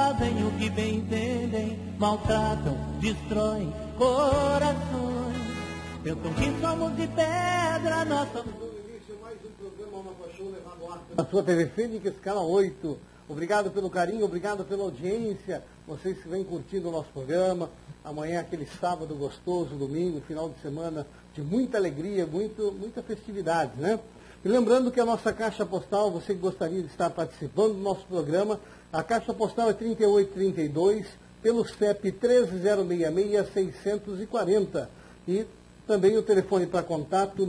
fazem o que bem entendem, maltratam, destroem corações. Pensam que somos de pedra, nossa... Mais um programa Uma Paixão levado ao ar na sua TV Fênix, canal 8. Obrigado pelo carinho, obrigado pela audiência. Vocês que vêm curtindo o nosso programa. Amanhã é aquele sábado gostoso, domingo, final de semana de muita alegria, muita festividade, né? E lembrando que a nossa caixa postal, você que gostaria de estar participando do nosso programa, a caixa postal é 3832, pelo CEP 13066-640. E também o telefone para contato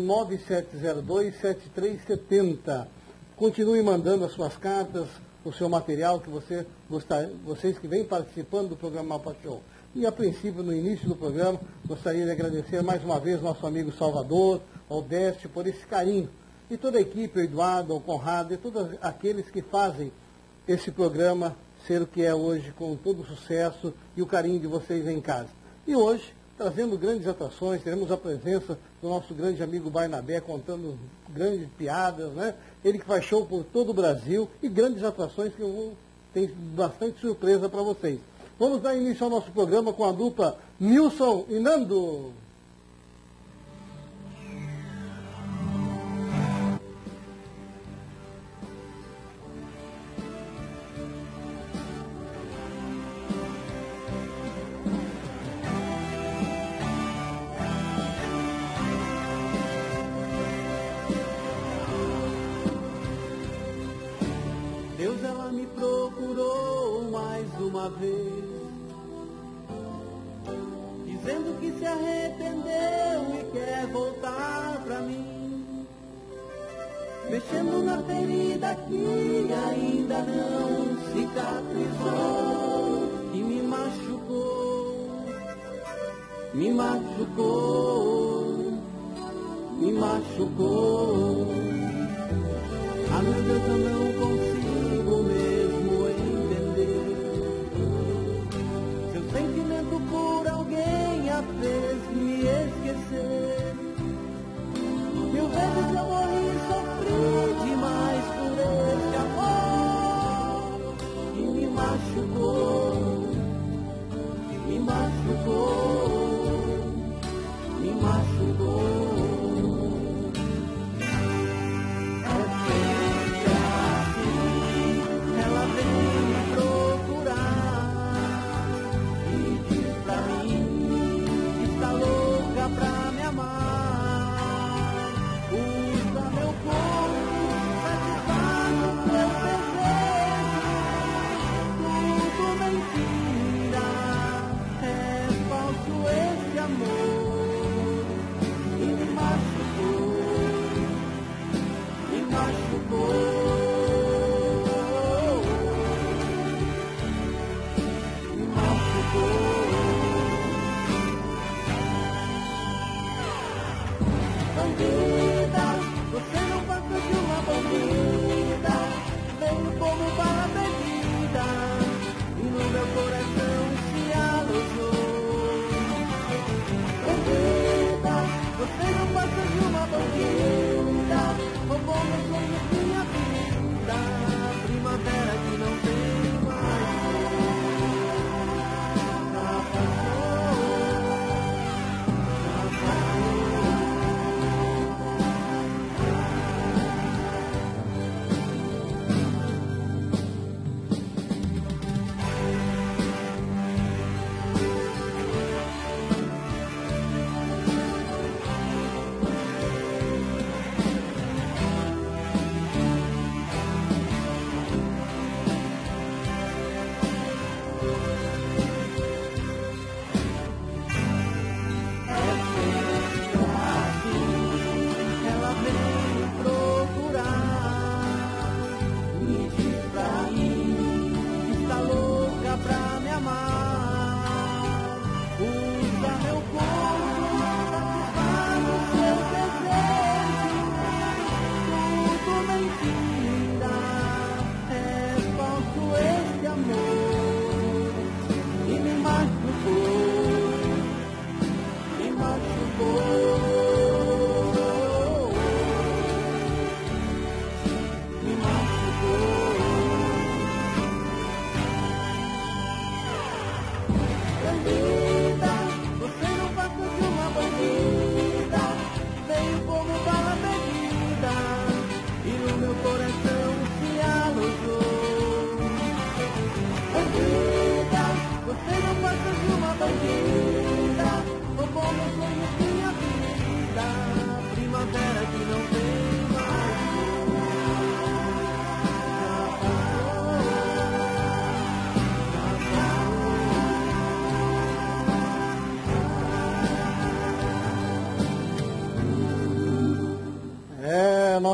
9702-7370. Continue mandando as suas cartas, o seu material que vocês que vêm participando do programa Mapa Show. E a princípio, no início do programa, gostaria de agradecer mais uma vez nosso amigo Salvador, Aldeste, por esse carinho. E toda a equipe, o Eduardo, o Conrado, e todos aqueles que fazem esse programa ser o que é hoje, com todo o sucesso e o carinho de vocês em casa. E hoje, trazendo grandes atrações, teremos a presença do nosso grande amigo Barnabé, contando grandes piadas, né? Ele que faz show por todo o Brasil e grandes atrações que tem bastante surpresa para vocês. Vamos dar início ao nosso programa com a dupla Nilson e Nando. Deus, ela me procurou mais uma vez, dizendo que se arrependeu e quer voltar pra mim, mexendo na ferida que ainda não cicatrizou e me machucou, me machucou, me machucou. Ah, meu Deus, eu não consigo mesmo entender. Seu sentimento por alguém a fez me esquecer. Mil vezes eu morri e sofri demais por esse amor. E me machucou, me machucou, me machucou.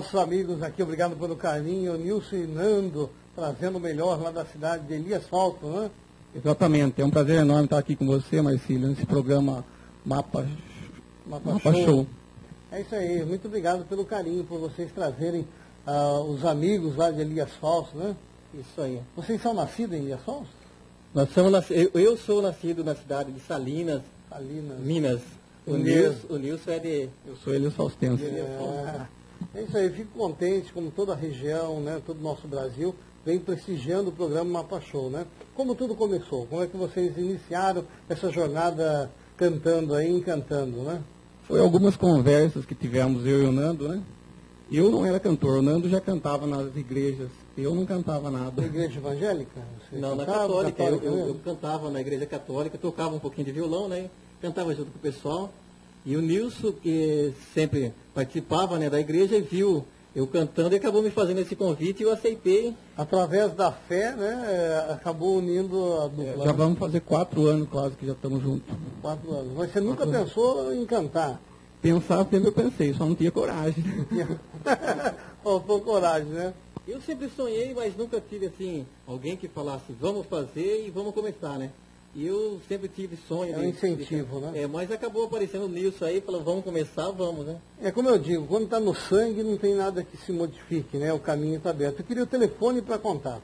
nossos amigos aqui, obrigado pelo carinho, Nilson e Nando, trazendo o melhor lá da cidade de Elias Falto, né? Exatamente, é um prazer enorme estar aqui com você, Marcílio, nesse programa Mapa Show. É isso aí, muito obrigado pelo carinho, por vocês trazerem os amigos lá de Elias Falso, né? Isso aí. Vocês são nascidos em Elias Falso? Eu sou nascido na cidade de Salinas, Minas. O Nilson é de... Eu sou Elias Falstense. É isso aí, fico contente, como toda a região, né, todo o nosso Brasil, vem prestigiando o programa Mapa Show, né? Como tudo começou? Como é que vocês iniciaram essa jornada cantando aí, encantando, né? Foi algumas conversas que tivemos, eu e o Nando, né? Eu não era cantor, o Nando já cantava nas igrejas, eu não cantava nada. Na igreja evangélica? Não, na católica. Eu cantava na igreja católica, tocava um pouquinho de violão, né? Cantava junto com o pessoal. E o Nilson, que sempre participava, né, da igreja, viu eu cantando e acabou me fazendo esse convite e eu aceitei. Através da fé, né, acabou unindo a dupla. Já vamos fazer 4 anos quase que já estamos juntos. 4 anos. Mas você nunca pensou em cantar? Pensar sempre eu pensei, só não tinha coragem. Faltou coragem, né? Eu sempre sonhei, mas nunca tive, assim, alguém que falasse, vamos fazer e vamos começar, né? E eu sempre tive sonho. É um incentivo, né? Mas acabou aparecendo o Nilson aí, falou, vamos começar, vamos, né? É como eu digo, quando está no sangue não tem nada que se modifique, né? O caminho está aberto. Eu queria o telefone para contar.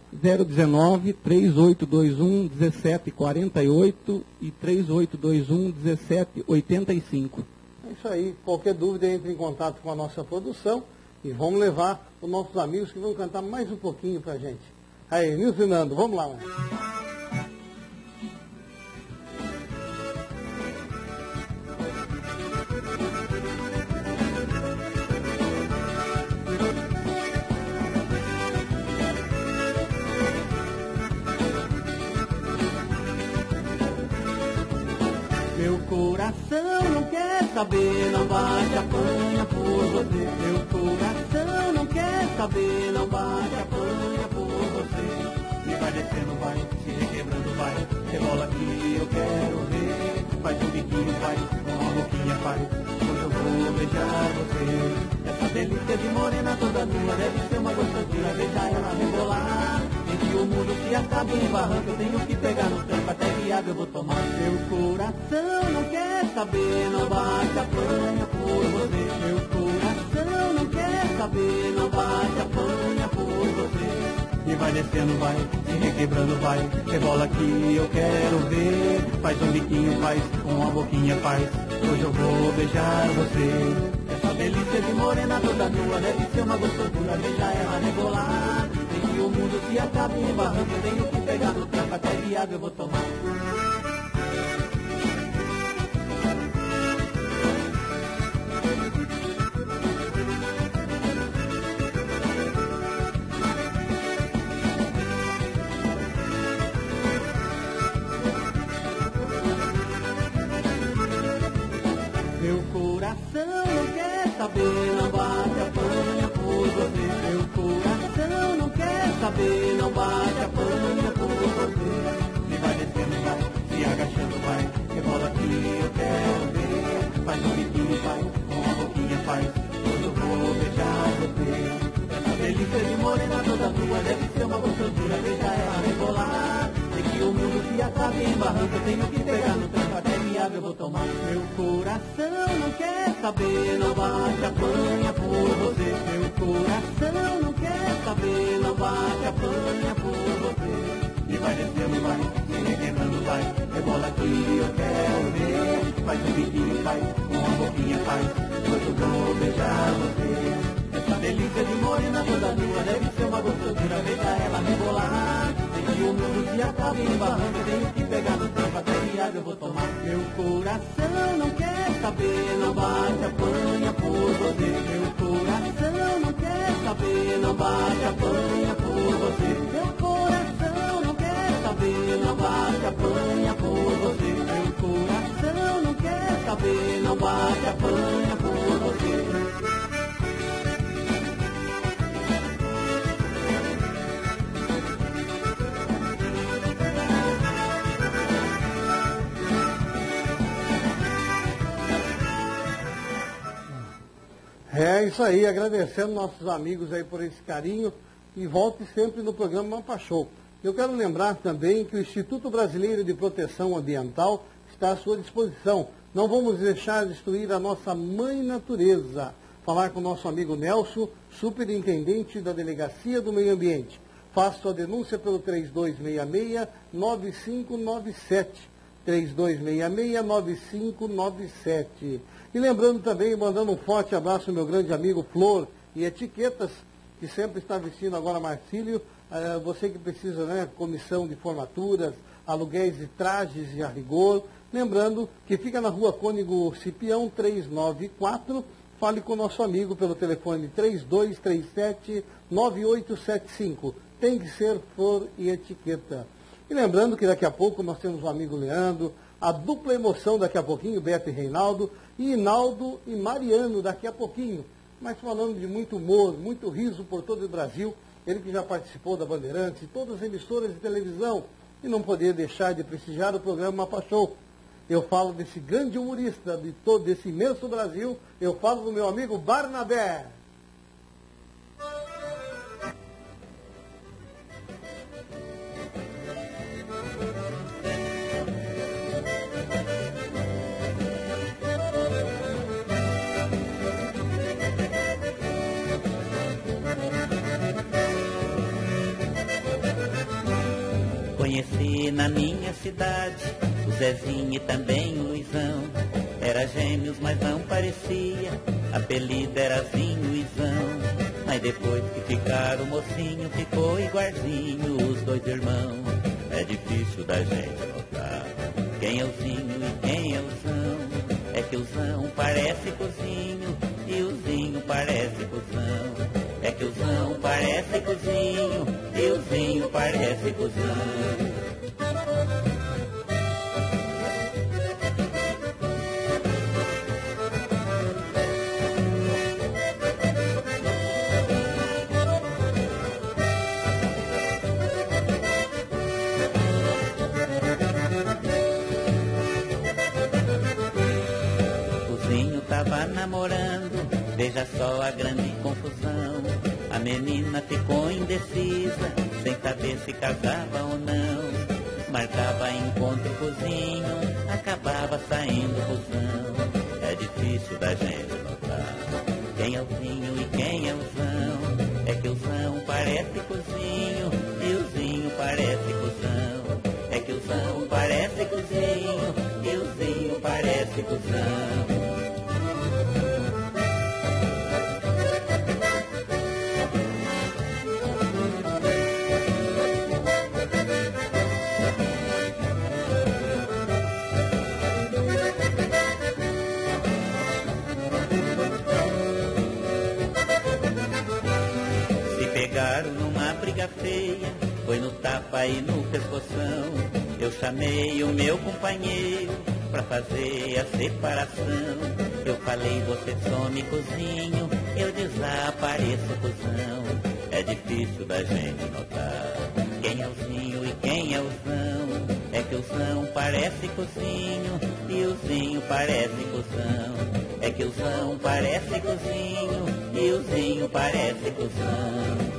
019-3821-1748 e 3821-1785. É isso aí. Qualquer dúvida, entre em contato com a nossa produção e vamos levar os nossos amigos que vão cantar mais um pouquinho para a gente. Aí, Nilson e Nando, vamos lá. Meu coração não quer saber, não bate, apanha por você. Meu coração não quer saber, não bate, apanha por você. E vai descendo, vai, se requebrando, vai, rebola que eu quero ver. Faz um biquinho, faz, uma boquinha, faz, hoje eu vou beijar você. Essa delícia de morena toda nua deve ser uma gostosura, deixa ela rebolar. E que o mundo se acabe em barranco, eu tenho que pegar no tranco, até que água eu vou tomar. Meu coração não quer saber, não bate, apanha por você. Meu coração não quer saber, não bate, apanha por você. E vai descendo, vai, se requebrando, vai, rebola que eu quero ver. Faz um biquinho, faz, uma boquinha, faz, hoje eu vou beijar você. Essa delícia de morena toda nua deve ser uma gostosura, deixa ela rebolar. Tem que o mundo se acabe em barranco, eu tenho que pegar no tranco, até que água eu vou tomar. Meu coração não quer saber, não bate, apanha por você. Meu coração não quer saber, não bate, apanha por você. Se vai descendo, vai, se agachando, vai, rebola que eu quero ver. Faz um biquinho, faz, uma boquinha, faz, hoje eu vou beijar você. Essa delícia de morena toda nua deve ser uma gostosura, deixa ela rebolar. Sei que o mundo se acabe em barranco, eu tenho que pegar no tranco, até que água eu vou tomar. Meu coração não quer saber, não bate, apanha por você. Meu coração não quer saber, não bate, apanha por você. E vai descendo, vai, se requebrando, vai, rebola que eu quero ver. Faz um biquinho, faz, uma boquinha, faz, hoje eu vou beijar você. Essa delícia de morena toda nua deve ser uma gostosura, deixa ela rebolar. Sei que o mundo se acaba em barranco, eu tenho que pegar no tranco, até que água eu vou tomar. Meu coração não quer saber, não bate, apanha por você. Meu coração não quer saber, não bate, apanha por você. Meu coração não quer saber, não bate, apanha por você. Meu coração não quer saber, não bate, apanha por você. É É isso aí, agradecendo nossos amigos aí por esse carinho e volte sempre no programa Mapa Show. Eu quero lembrar também que o Instituto Brasileiro de Proteção Ambiental está à sua disposição. Não vamos deixar destruir a nossa mãe natureza. Falar com o nosso amigo Nelson, superintendente da Delegacia do Meio Ambiente. Faça sua denúncia pelo 3266-9597. 3266-9597. E lembrando também, mandando um forte abraço ao meu grande amigo Flor e Etiquetas, que sempre está vestindo agora Marcílio. Você que precisa, né, comissão de formaturas, aluguéis de trajes e a rigor. Lembrando que fica na rua Cônigo Cipião 394. Fale com o nosso amigo pelo telefone 3237-9875. Tem que ser Flor e Etiqueta. E lembrando que daqui a pouco nós temos o amigo Leandro, a dupla emoção daqui a pouquinho, Beto e Reinaldo, e Inaldo e Mariano daqui a pouquinho. Mas falando de muito humor, muito riso por todo o Brasil, ele que já participou da Bandeirantes e todas as emissoras de televisão, e não poderia deixar de prestigiar o programa Mapa Show. Eu falo desse grande humorista de todo esse imenso Brasil, eu falo do meu amigo Barnabé. Conheci na minha cidade o Zezinho e também o Luizão. Era gêmeos, mas não parecia, apelido era Zinho Luizão. Mas depois que ficaram mocinho, ficou igualzinho os dois irmãos. É difícil da gente notar quem é o Zinho e quem é o Zão. É que o Zão parece cozinho e o Zinho parece cuzão. É que o Zão parece cozinho e o Zinho parece cuzão. Tava namorando, veja só a grande confusão. A menina ficou indecisa, sem saber se casava ou não. Marcava encontro cozinho, acabava saindo cuzão. É difícil da gente notar quem é o Zinho e quem é o Zão. É que o Zão parece cozinho e o Zinho parece cuzão. É que o Zão parece cozinho e o Zinho parece cuzão. Numa briga feia, foi no tapa e no pescoção. Eu chamei o meu companheiro pra fazer a separação. Eu falei, você some cozinho, eu desapareço cuzão. É difícil da gente notar quem é o Zinho e quem é o Zão. É que o Zão parece cozinho e o Zinho parece cuzão. É que o Zão parece cozinho e o Zinho parece cuzão.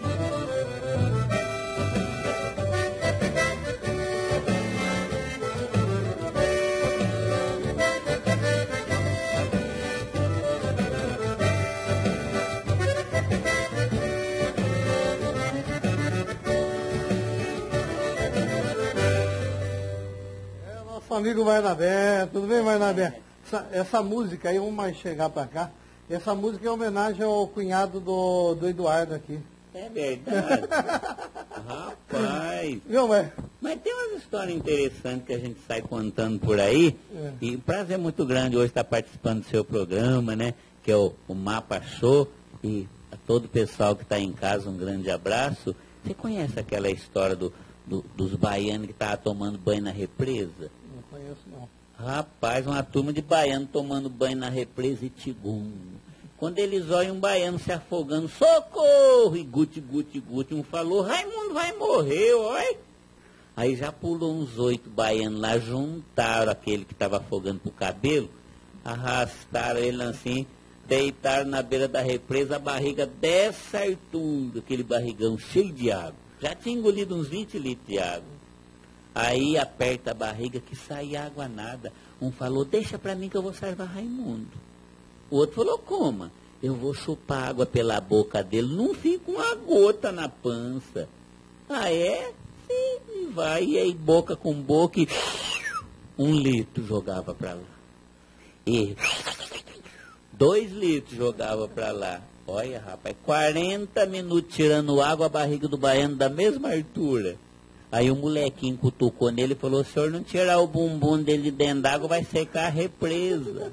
Amigo Barnabé, tudo bem, Barnabé? Essa música aí, vamos mais chegar pra cá. Essa música é homenagem ao cunhado do Eduardo aqui. É verdade. Rapaz. Viu, mas tem umas histórias interessantes que a gente sai contando por aí. É. E o prazer é muito grande hoje estar participando do seu programa, né? Que é o Mapa Show. E a todo o pessoal que está em casa, um grande abraço. Você conhece aquela história dos baianos que estavam tomando banho na represa? Não conheço, não. Rapaz, uma turma de baianos tomando banho na represa e Tigum. Quando eles olham um baiano se afogando, socorro! E guti, guti, guti. Um falou, Raimundo vai morrer, oi! Aí já pulou uns 8 baianos lá, juntaram aquele que estava afogando pro cabelo, arrastaram ele assim, Deitaram na beira da represa, a barriga descertundo, aquele barrigão cheio de água. Já tinha engolido uns 20 litros de água. Aí aperta a barriga que sai água nada. Um falou, deixa pra mim que eu vou salvar Raimundo. O outro falou, coma? Eu vou chupar água pela boca dele, não fica uma gota na pança. Ah, é? Sim, vai. E aí boca com boca e 1 litro jogava pra lá. E 2 litros jogava pra lá. Olha, rapaz, 40 minutos tirando água, a barriga do baiano da mesma altura. Aí o molequinho cutucou nele e falou, se o senhor não tirar o bumbum dele dentro d'água, vai secar a represa.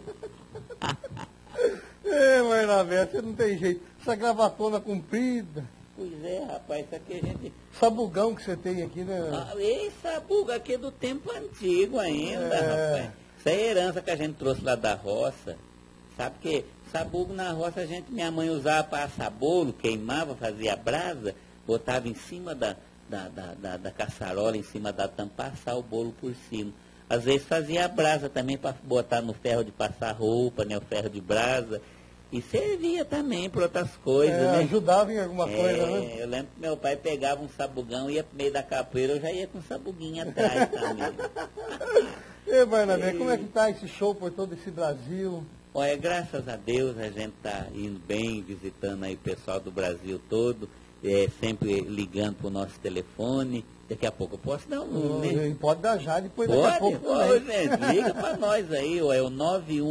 Barnabé, você não tem jeito. Essa gravatona comprida. Pois é, rapaz, isso aqui a gente... Sabugão que você tem aqui, né? Esse sabugo aqui é do tempo antigo ainda, rapaz. Isso é herança que a gente trouxe lá da roça. Sabe que sabugo na roça minha mãe usava para assar bolo, queimava, fazia brasa, botava em cima da caçarola, em cima da tampa, assar o bolo por cima. Às vezes fazia a brasa também para botar no ferro de passar roupa, né, o ferro de brasa. E servia também para outras coisas, né? Ajudava em alguma coisa, né? Eu lembro que meu pai pegava um sabugão, ia pro meio da capoeira, eu já ia com um sabuguinho atrás também. Barnabé, como é que tá esse show por todo esse Brasil? Olha, graças a Deus a gente está indo bem, visitando aí o pessoal do Brasil todo, sempre ligando pro nosso telefone. Daqui a pouco eu posso dar um número, né? Pode dar já, depois pode, daqui a pouco também. Gente, liga para nós aí, é o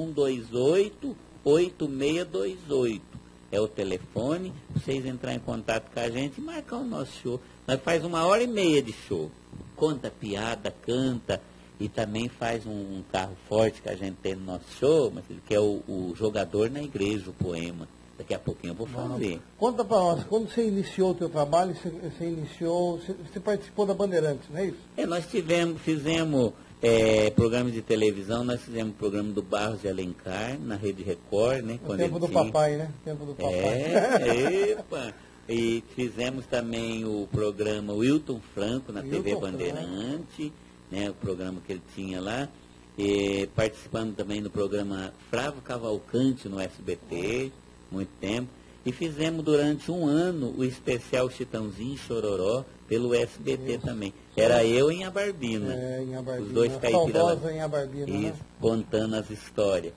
9128-8628. É o telefone, vocês entrar em contato com a gente e marcar o nosso show. Nós faz 1h30 de show. Conta piada, canta, e também faz um carro forte que a gente tem no nosso show, mas que é o Jogador na Igreja, o poema. Daqui a pouquinho eu vou fazer. Conta para nós, quando você iniciou o teu trabalho, você participou da Bandeirantes, não é isso? Nós fizemos programas de televisão, nós fizemos o programa do Barros de Alencar, na Rede Record, né? O tempo do papai, né? O tempo do papai. Epa! E fizemos também o programa Wilton Franco, na TV Bandeirante, né? O programa que ele tinha lá. E participando também do programa Flávio Cavalcante no SBT, muito tempo. E fizemos durante 1 ano o especial Chitãozinho e Chororó pelo SBT também. Era eu em Abarbina. Em Abarbina. Os dois caipiras em Abarbina, né? Contando as histórias.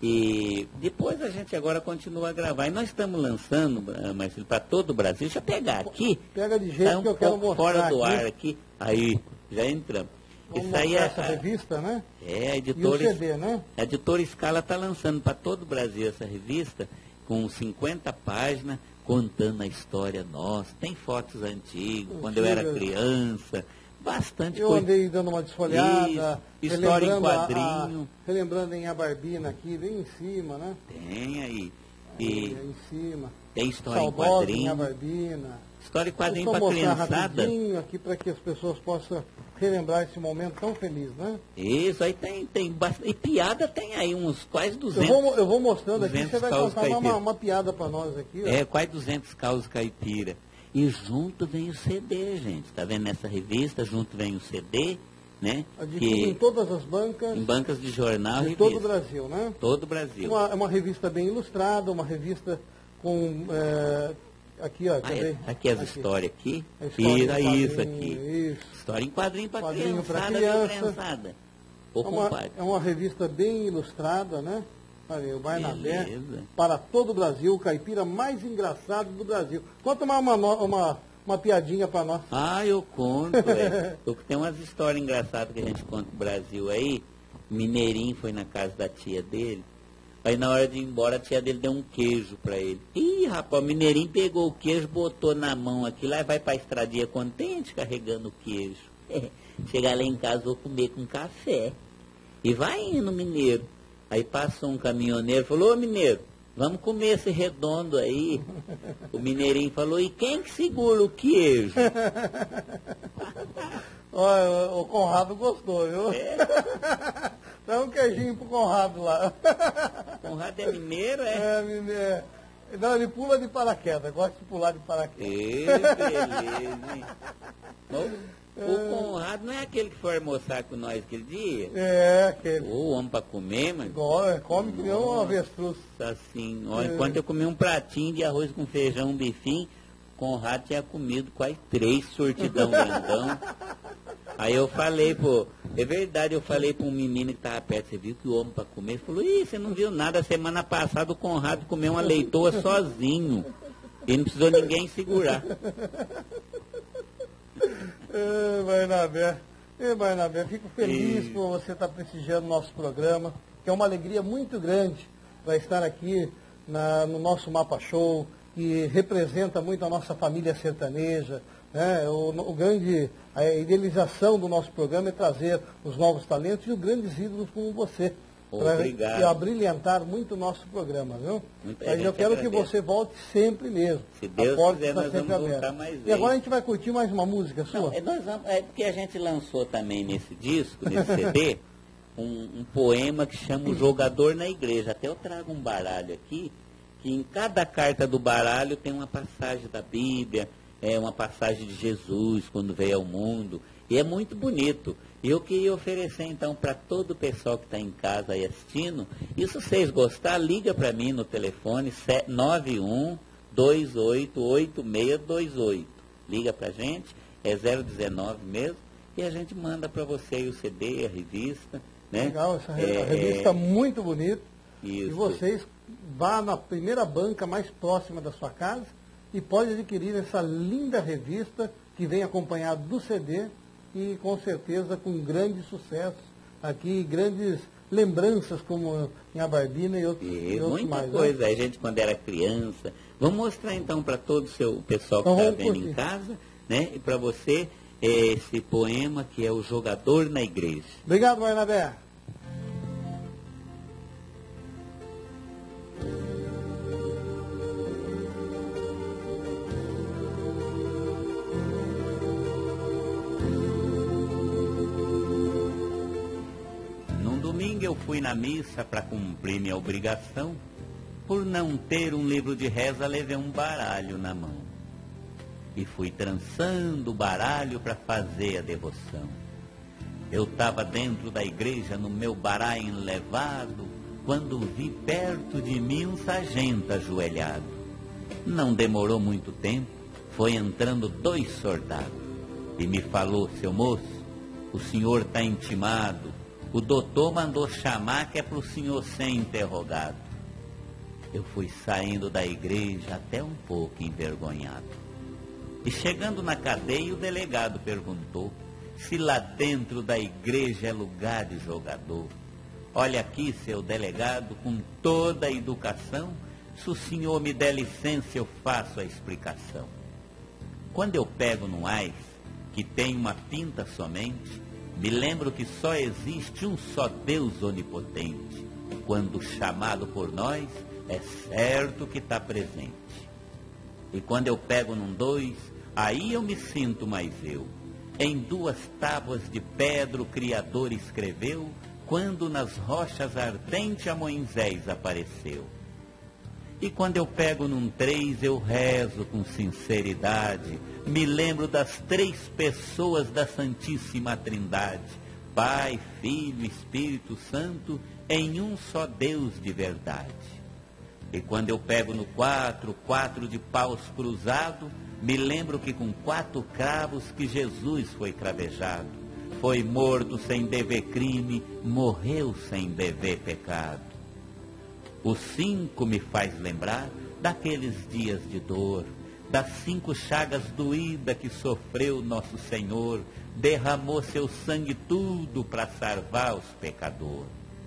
E depois a gente agora continua a gravar. E nós estamos lançando, Marcelo, para todo o Brasil. Deixa eu pegar aqui. Pega de jeito que eu quero mostrar fora do aqui. ar aqui. Aí, já entramos. Vamos Isso aí é essa revista, né? a E editora, o CD, né? A editora Scala está lançando para todo o Brasil essa revista, com 50 páginas, contando a história nossa. Tem fotos antigas, quando eu era criança, bastante coisa. Eu andei dando uma desfolhada, história em quadrinho. Relembrando em Abarbina aqui, bem em cima, né? Tem aí. Aí em cima. Tem história Saudosa em quadrinho. Em Abarbina. História em quadrinho para criançada. Aqui para que as pessoas possam relembrar esse momento tão feliz, né? Isso, aí tem bastante. E piada tem aí uns quase 200. Eu vou mostrando aqui, você vai contar uma piada para nós aqui. Ó. Quase 200 causos caipira. E junto vem o CD, gente. Tá vendo nessa revista? Junto vem o CD, né? Adquirido em todas as bancas. Em bancas de jornal e todo o Brasil, né? Todo o Brasil. Uma revista bem ilustrada, uma revista com... aqui, ó. Aqui as histórias aqui. História isso aqui. Isso. História em quadrinho para criançada, criançada. É uma revista bem ilustrada, né? Olha, o Barnabé, para todo o Brasil, o caipira mais engraçado do Brasil. Conta uma piadinha para nós. Eu conto, Porque tem umas histórias engraçadas que a gente conta no Brasil aí. Mineirinho foi na casa da tia dele. Aí na hora de ir embora, a tia dele deu um queijo para ele. Ih, rapaz, o Mineirinho pegou o queijo, botou na mão aqui, lá vai para a estradinha contente, carregando o queijo. Chegar lá em casa, vou comer com café. E vai indo, mineiro. Aí passou um caminhoneiro, falou, ô mineiro, vamos comer esse redondo aí. O mineirinho falou, e quem que segura o queijo? Olha, o Conrado gostou, viu? Dá um queijinho pro Conrado lá. Conrado é mineiro, mineiro. Não, ele pula de paraquedas, gosta de pular de paraquedas. Beleza, hein? O Conrado não é aquele que foi almoçar com nós aquele dia? Aquele. Ô, homem pra comer, mas... Come que nem um avestruz. Assim, olha, enquanto eu comi um pratinho de arroz com feijão, um bifinho, Conrado tinha comido quase 3 sortidão grandão. Aí eu falei, é verdade, eu falei para um menino que estava perto, você viu que o homem para comer? Ele falou, você não viu nada, semana passada o Conrado comeu uma leitoa sozinho. Ele não precisou ninguém segurar. Barnabé, fico feliz por você estar prestigiando o nosso programa, que é uma alegria muito grande para estar aqui no nosso Mapa Show, que representa muito a nossa família sertaneja. A idealização do nosso programa é trazer os novos talentos e os grandes ídolos como você. Obrigado. Para abrilhantar muito o nosso programa, viu? Mas eu quero que você volte sempre mesmo. Se Deus quiser, nós vamos voltar mais vezes. E agora a gente vai curtir mais uma música sua? É porque a gente lançou também nesse disco, nesse CD, um poema que chama O Jogador na Igreja. Até eu trago um baralho aqui, que em cada carta do baralho tem uma passagem da Bíblia, uma passagem de Jesus quando veio ao mundo, e é muito bonito. E eu queria oferecer então para todo o pessoal que está em casa aí assistindo, e se vocês gostarem, liga para mim no telefone 91288628. Liga para a gente, é 019 mesmo, e a gente manda para você aí o CD, a revista. Né? Legal, essa revista é muito bonita. Isso. E vocês vá na primeira banca mais próxima da sua casa e pode adquirir essa linda revista que vem acompanhada do CD e com certeza com grandes sucessos aqui, grandes lembranças como em Abardina e outros muita mais. Coisa, né? A gente quando era criança. Vamos mostrar então para todo o pessoal que está vendo em casa, né? E para você esse poema que é O Jogador na Igreja. Obrigado, Barnabé. Eu fui na missa para cumprir minha obrigação. Por não ter um livro de reza, levei um baralho na mão. E fui trançando o baralho para fazer a devoção. Eu estava dentro da igreja, no meu baralho enlevado, quando vi perto de mim um sargento ajoelhado. Não demorou muito tempo, foi entrando 2 soldados. E me falou, seu moço, o senhor está intimado. O doutor mandou chamar que é para o senhor ser interrogado. Eu fui saindo da igreja até um pouco envergonhado. E chegando na cadeia, o delegado perguntou se lá dentro da igreja é lugar de jogador. Olha aqui, seu delegado, com toda a educação, se o senhor me der licença, eu faço a explicação. Quando eu pego no ás, que tem uma pinta somente, me lembro que só existe um só Deus onipotente. Quando chamado por nós, é certo que está presente. E quando eu pego num 2, aí eu me sinto mais eu. Em 2 tábuas de pedra o Criador escreveu, quando nas rochas ardente a Moisés apareceu. E quando eu pego num 3, eu rezo com sinceridade, me lembro das 3 pessoas da Santíssima Trindade, Pai, Filho, Espírito Santo, em um só Deus de verdade. E quando eu pego no 4 de paus cruzado, me lembro que com 4 cravos que Jesus foi cravejado, foi morto sem dever crime, morreu sem dever pecado. O 5 me faz lembrar daqueles dias de dor, das 5 chagas doídas que sofreu nosso Senhor, derramou seu sangue tudo para salvar os pecadores.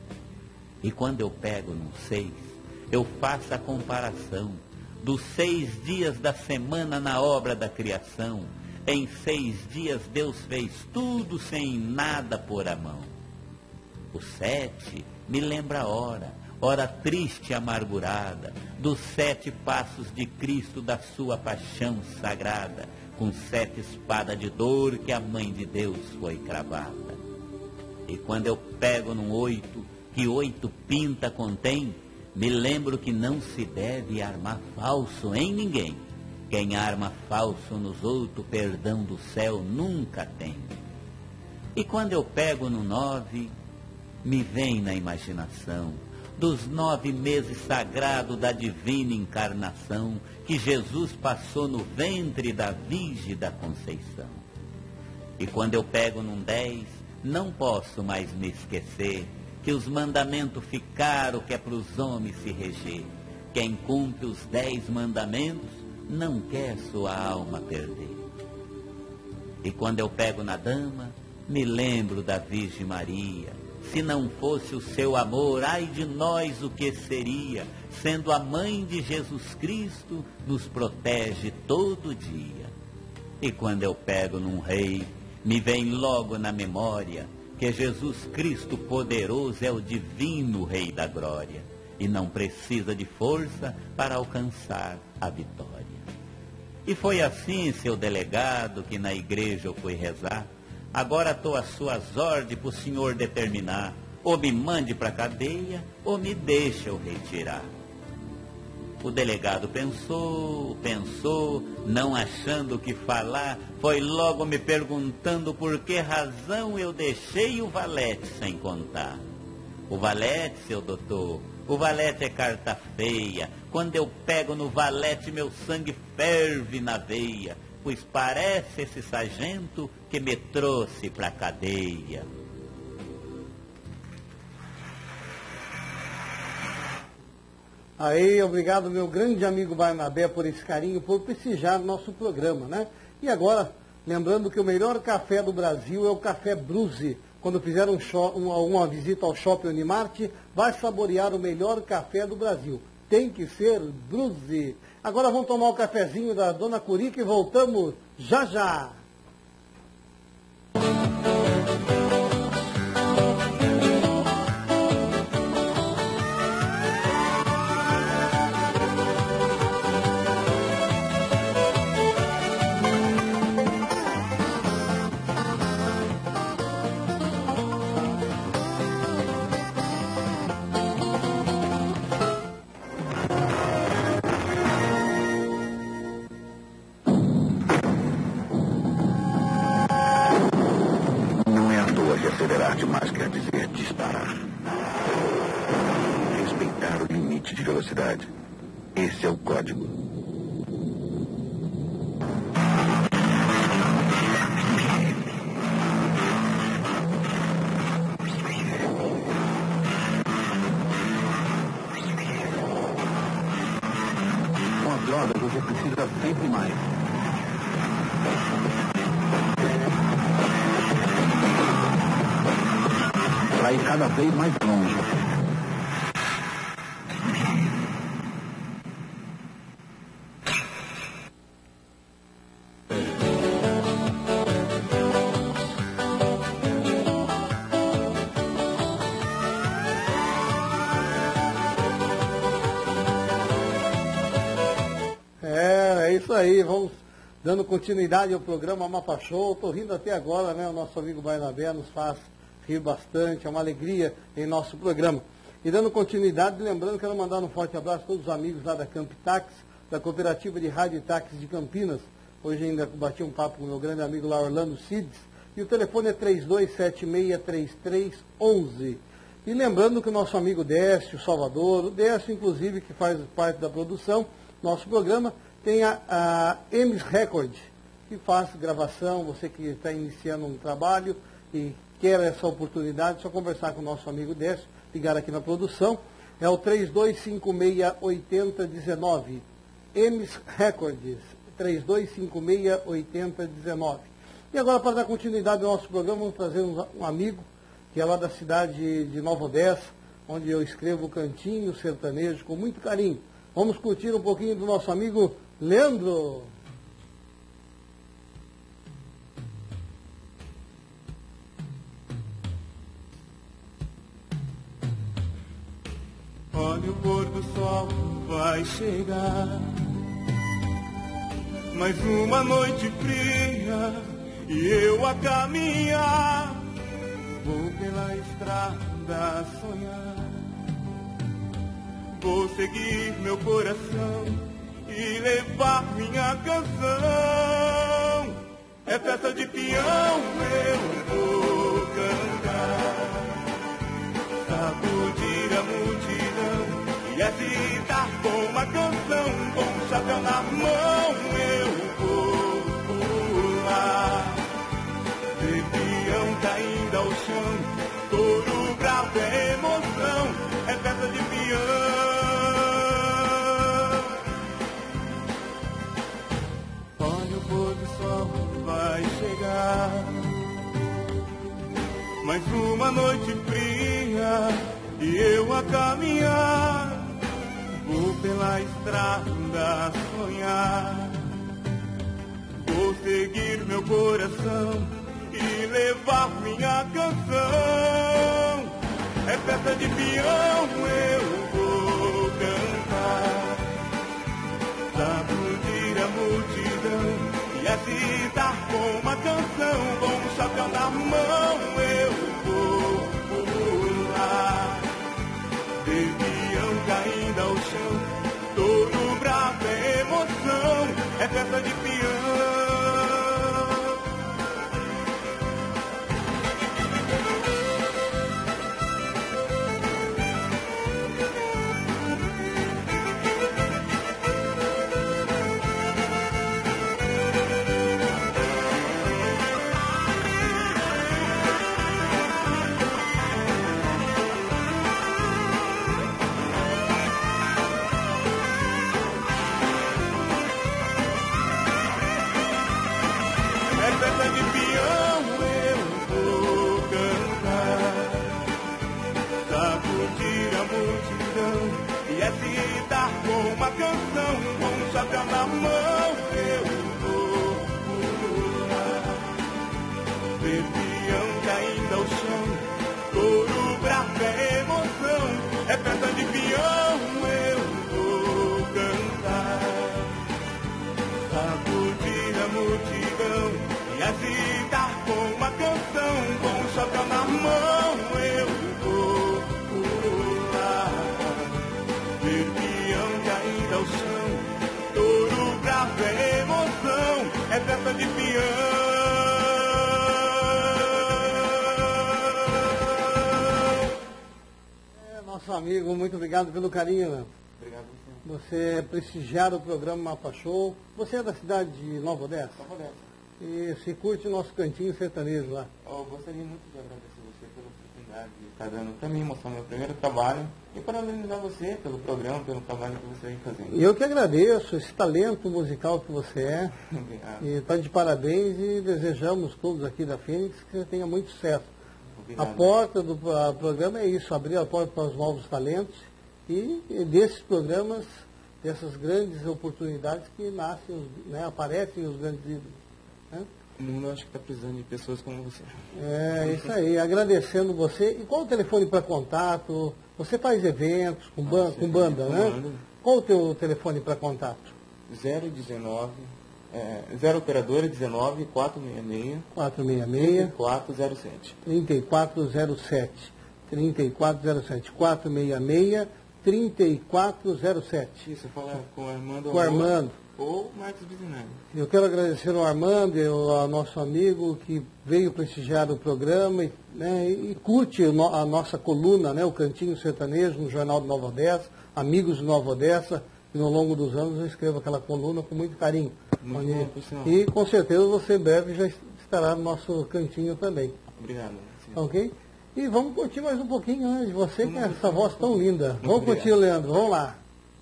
E quando eu pego num 6, eu faço a comparação dos 6 dias da semana na obra da criação. Em 6 dias Deus fez tudo sem nada pôr a mão. O 7 me lembra a hora triste e amargurada, dos 7 passos de Cristo da sua paixão sagrada, com 7 espadas de dor que a mãe de Deus foi cravada. E quando eu pego num 8, que 8 pinta contém, me lembro que não se deve armar falso em ninguém, Quem arma falso nos outros, perdão do céu nunca tem. E quando eu pego no 9, me vem na imaginação dos 9 meses sagrados da divina encarnação que Jesus passou no ventre da Virgem da Conceição. E quando eu pego num 10, não posso mais me esquecer que os mandamentos ficaram que é para os homens se reger. Quem cumpre os 10 mandamentos não quer sua alma perder. E quando eu pego na dama, me lembro da Virgem Maria. Se não fosse o seu amor, ai de nós o que seria? Sendo a mãe de Jesus Cristo, nos protege todo dia. E quando eu pego num rei, me vem logo na memória que Jesus Cristo poderoso é o divino Rei da glória e não precisa de força para alcançar a vitória. E foi assim, seu delegado, que na igreja eu fui rezar. Agora estou às suas ordens para o senhor determinar, ou me mande para a cadeia, ou me deixa eu retirar. O delegado pensou, não achando o que falar, foi logo me perguntando por que razão eu deixei o valete sem contar. O valete, seu doutor, o valete é carta feia. Quando eu pego no valete, meu sangue ferve na veia, pois parece esse sargento que me trouxe para a cadeia. Aí, obrigado, meu grande amigo Barnabé, por esse carinho, por prestigiar nosso programa, né? E agora, lembrando que o melhor café do Brasil é o Café Bruze. Quando fizer uma visita ao Shopping Unimart, vai saborear o melhor café do Brasil. Tem que ser Bruze. Agora vamos tomar o cafezinho da Dona Curica e voltamos já já. Acelerar demais quer dizer disparar. Respeitar o limite de velocidade. Esse é o código. Com as drogas você precisa sempre mais. Para ir cada vez mais longe. É isso aí, vamos dando continuidade ao programa Mapa Show. Estou rindo até agora, né? O nosso amigo Barnabé nos faz rir bastante, é uma alegria em nosso programa. E dando continuidade, lembrando, quero mandar um forte abraço a todos os amigos lá da Campitax, da Cooperativa de Rádio e Táxi de Campinas. Hoje ainda bati um papo com o meu grande amigo lá, Orlando Cides, e o telefone é 32763311. E lembrando que o nosso amigo Décio Salvador, o Décio inclusive que faz parte da produção, nosso programa, tem a Emis Record, que faz gravação, você que está iniciando um trabalho e quer essa oportunidade, só conversar com o nosso amigo Décio, ligar aqui na produção, é o 3256-8019, Emis Records, 3256-8019. E agora, para dar continuidade ao nosso programa, vamos trazer um amigo, que é lá da cidade de Nova Odessa, onde eu escrevo Cantinho Sertanejo com muito carinho. Vamos curtir um pouquinho do nosso amigo Leandro. Olha, o pôr do sol vai chegar, mais uma noite fria e eu a caminhar, vou pela estrada sonhar, vou seguir meu coração e levar minha canção. É festa de peão, eu vou cantar, sacudir a multidão e agitar com uma canção, com um chapéu na mão eu vou pular. Ver peão caindo ao chão, touro bravo é emoção, é festa de peão. Olha o pôr do sol vai chegar, mais uma noite fria e eu a caminhar, vou pela estrada sonhar, vou seguir meu coração e levar minha canção. É festa de peão, eu vou cantar, sacudir a multidão e agitar com uma canção, com um chapéu na mão eu vou pular. Ver peão caindo ao chão, touro bravo é emoção, é festa de peão. E agitar com uma canção, com um chapéu na mão eu vou pular. Ver peão caindo ao chão, touro bravo é emoção, é festa de peão eu vou cantar, sacudir a multidão e agitar com uma canção, com um chapéu na mão eu vou pular. Ver peão caindo ao chão, touro bravo é emoção, é festa de peão. Nosso amigo, muito obrigado pelo carinho, Leandro. Obrigado, senhor. Você prestigiar o programa Mapa Show. Você é da cidade de Nova Odessa? Nova Odessa. E se curte o nosso cantinho sertanejo lá. Eu gostaria muito de agradecer você pela oportunidade de estar dando para mim, mostrar meu primeiro trabalho e parabenizar você pelo programa, pelo trabalho que você vem fazendo. E eu que agradeço esse talento musical que você é. Obrigado. E está de parabéns e desejamos todos aqui da Fênix que você tenha muito sucesso. Obrigado. A porta do programa é isso, abrir a porta para os novos talentos e desses programas, dessas grandes oportunidades que nascem, né, aparecem os grandes ídolos. Né? O mundo acho que está precisando de pessoas como você. É isso aí, agradecendo você. E qual o telefone para contato? Você faz eventos com banda, né? Banda. Qual o teu telefone para contato? 019, 0 operadora 19 466 466 3407. 3407 466 3407. Isso, falar com o Armando. Com o Armando. Ou Marcos Bisinari. Eu quero agradecer ao Armando, ao nosso amigo que veio prestigiar o programa e curte a nossa coluna, né, o Cantinho Sertanejo, no Jornal de Nova Odessa, Amigos de Nova Odessa, e no longo dos anos eu escrevo aquela coluna com muito carinho. Muito bom, por sinal. E com certeza você em breve já estará no nosso cantinho também. Obrigado, senhor. Ok? E vamos curtir mais um pouquinho, né, de você com essa voz tão linda. Muito Vamos obrigado. curtir, Leandro, vamos lá.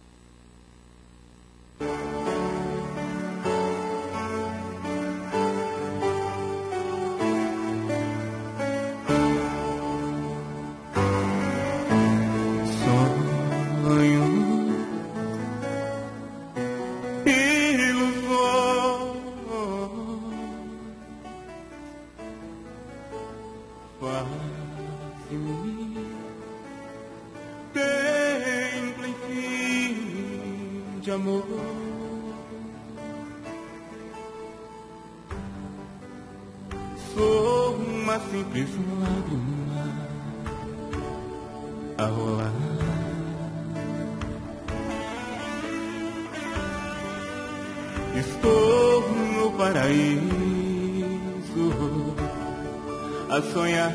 De amor, sou uma simples lágrima a rolar. paraíso a sonhar.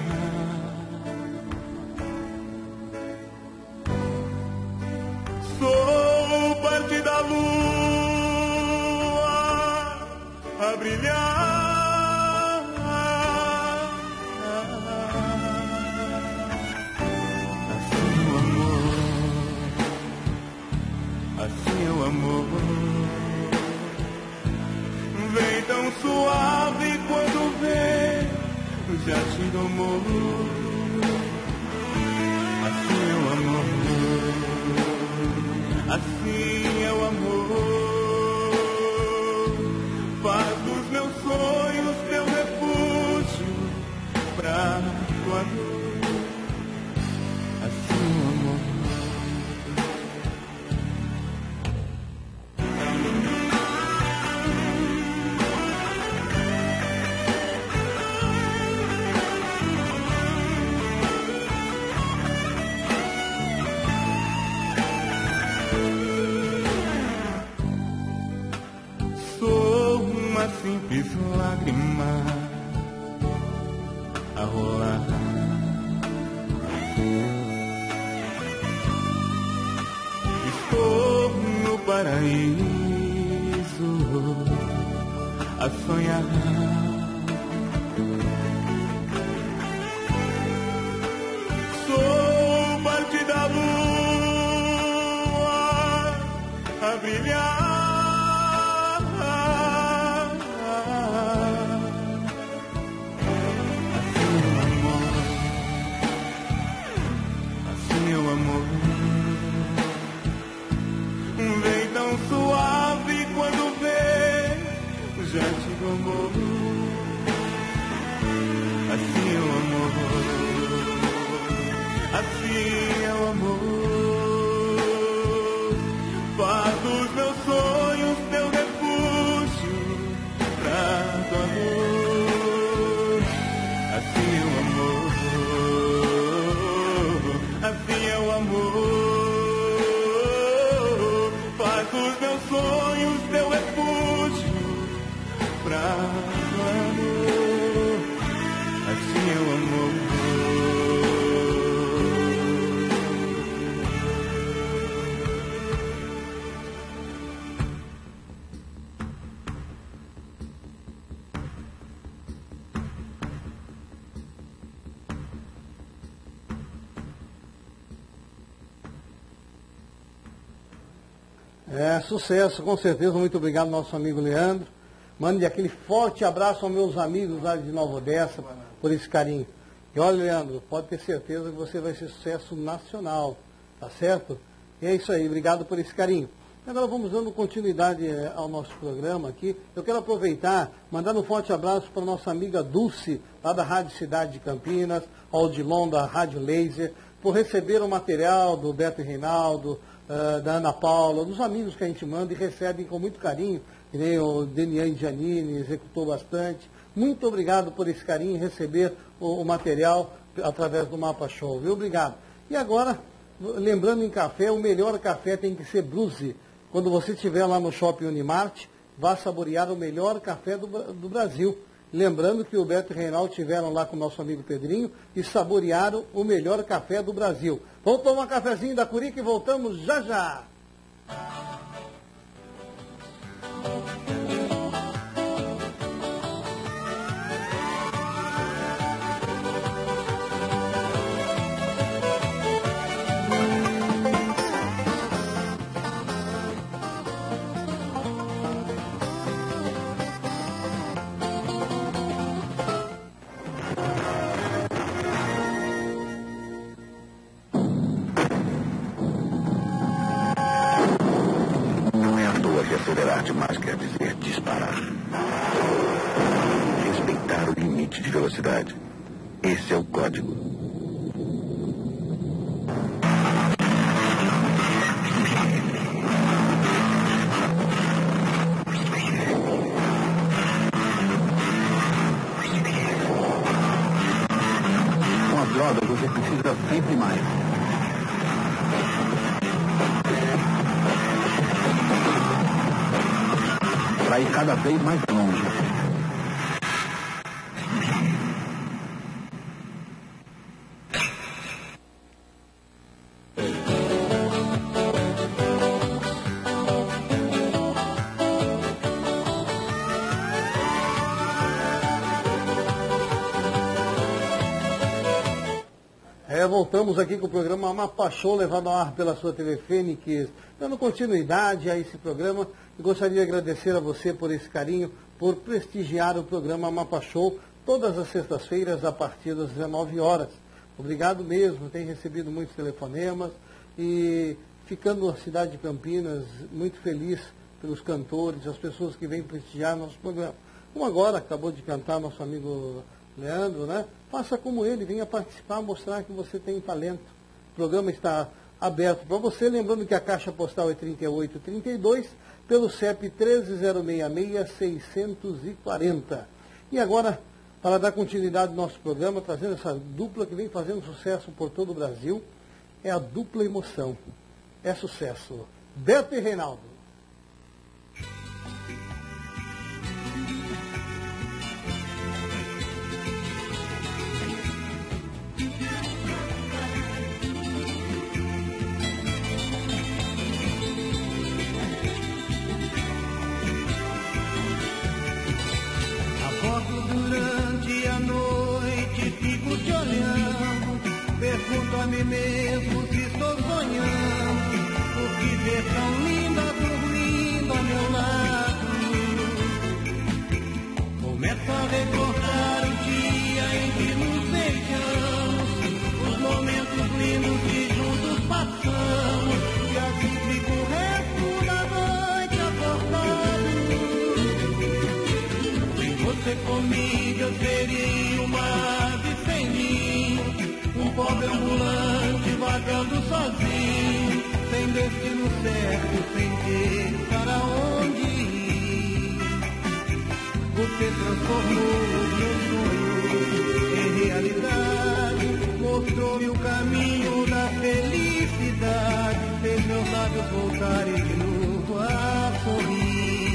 Sou parte da lua a brilhar. Assim o amor, assim o amor, vem tão suave quando vem, já te domou. Assim é o amor, assim é o amor, faz dos meus sonhos teu refúgio pra tua dor. Assim é o amor. Simples lágrima a rolar. Estou no paraíso a sonhar. Sou parte da lua a brilhar. Já te domou. Assim é o amor, assim é o amor, faz dos meus sonhos teu refúgio pra tua dor. Assim é o amor, assim é o amor, faz dos meus sonhos teu refúgio pra tua dor. Assim é o amor. Sucesso, com certeza. Muito obrigado, nosso amigo Leandro. Mande aquele forte abraço aos meus amigos lá de Nova Odessa por esse carinho. E olha, Leandro, pode ter certeza que você vai ser sucesso nacional, tá certo? E é isso aí, obrigado por esse carinho. Agora vamos dando continuidade ao nosso programa aqui. Eu quero aproveitar, mandar um forte abraço para a nossa amiga Dulce, lá da Rádio Cidade de Campinas, ao Odilon da Rádio Laser, por receber o material do Beto e Reinaldo, da Ana Paula, dos amigos que a gente manda e recebem com muito carinho. Que nem o Denian Giannini executou bastante. Muito obrigado por esse carinho em receber o material através do Mapa Show, viu? Obrigado. E agora, lembrando em café, o melhor café tem que ser Bruse. Quando você estiver lá no Shopping Unimart, vá saborear o melhor café do Brasil. Lembrando que o Beto e o Reinaldo estiveram lá com o nosso amigo Pedrinho e saborearam o melhor café do Brasil. Vamos tomar um cafezinho da Curica e voltamos já já. Acelerar demais quer dizer disparar. Respeitar o limite de velocidade. Esse é o código. Com as drogas você precisa sempre mais. Para ir cada vez mais longe. Voltamos aqui com o programa Amapá Show, levado ao ar pela sua TV Fênix, dando continuidade a esse programa. E gostaria de agradecer a você por esse carinho, por prestigiar o programa Amapá Show, todas as sextas-feiras, a partir das 19 horas. Obrigado mesmo, tenho recebido muitos telefonemas e ficando na cidade de Campinas, muito feliz pelos cantores, as pessoas que vêm prestigiar nosso programa. Como agora acabou de cantar nosso amigo Leandro, né? Faça como ele, venha participar, mostrar que você tem talento. O programa está aberto para você, lembrando que a caixa postal é 3832, pelo CEP 13066-640. E agora, para dar continuidade ao nosso programa, trazendo essa dupla que vem fazendo sucesso por todo o Brasil, é a dupla Emoção. É sucesso. Beto e Reinaldo. Durante a noite fico te olhando, pergunto a mim mesmo se estou sonhando, o que ver tão linda dormindo ao meu lado. Começo a recordar o dia em que nos beijamos, os momentos lindos que juntos passamos, e assim fico o resto da noite acordado. Você comigo eu seria uma ave sem ninho, um pobre ambulante vagando sozinho, sem destino certo, sem ter para onde ir. Você transformou os meus sonhos em realidade, mostrou-me o caminho da felicidade, fez meus lábios voltarem de novo a sorrir.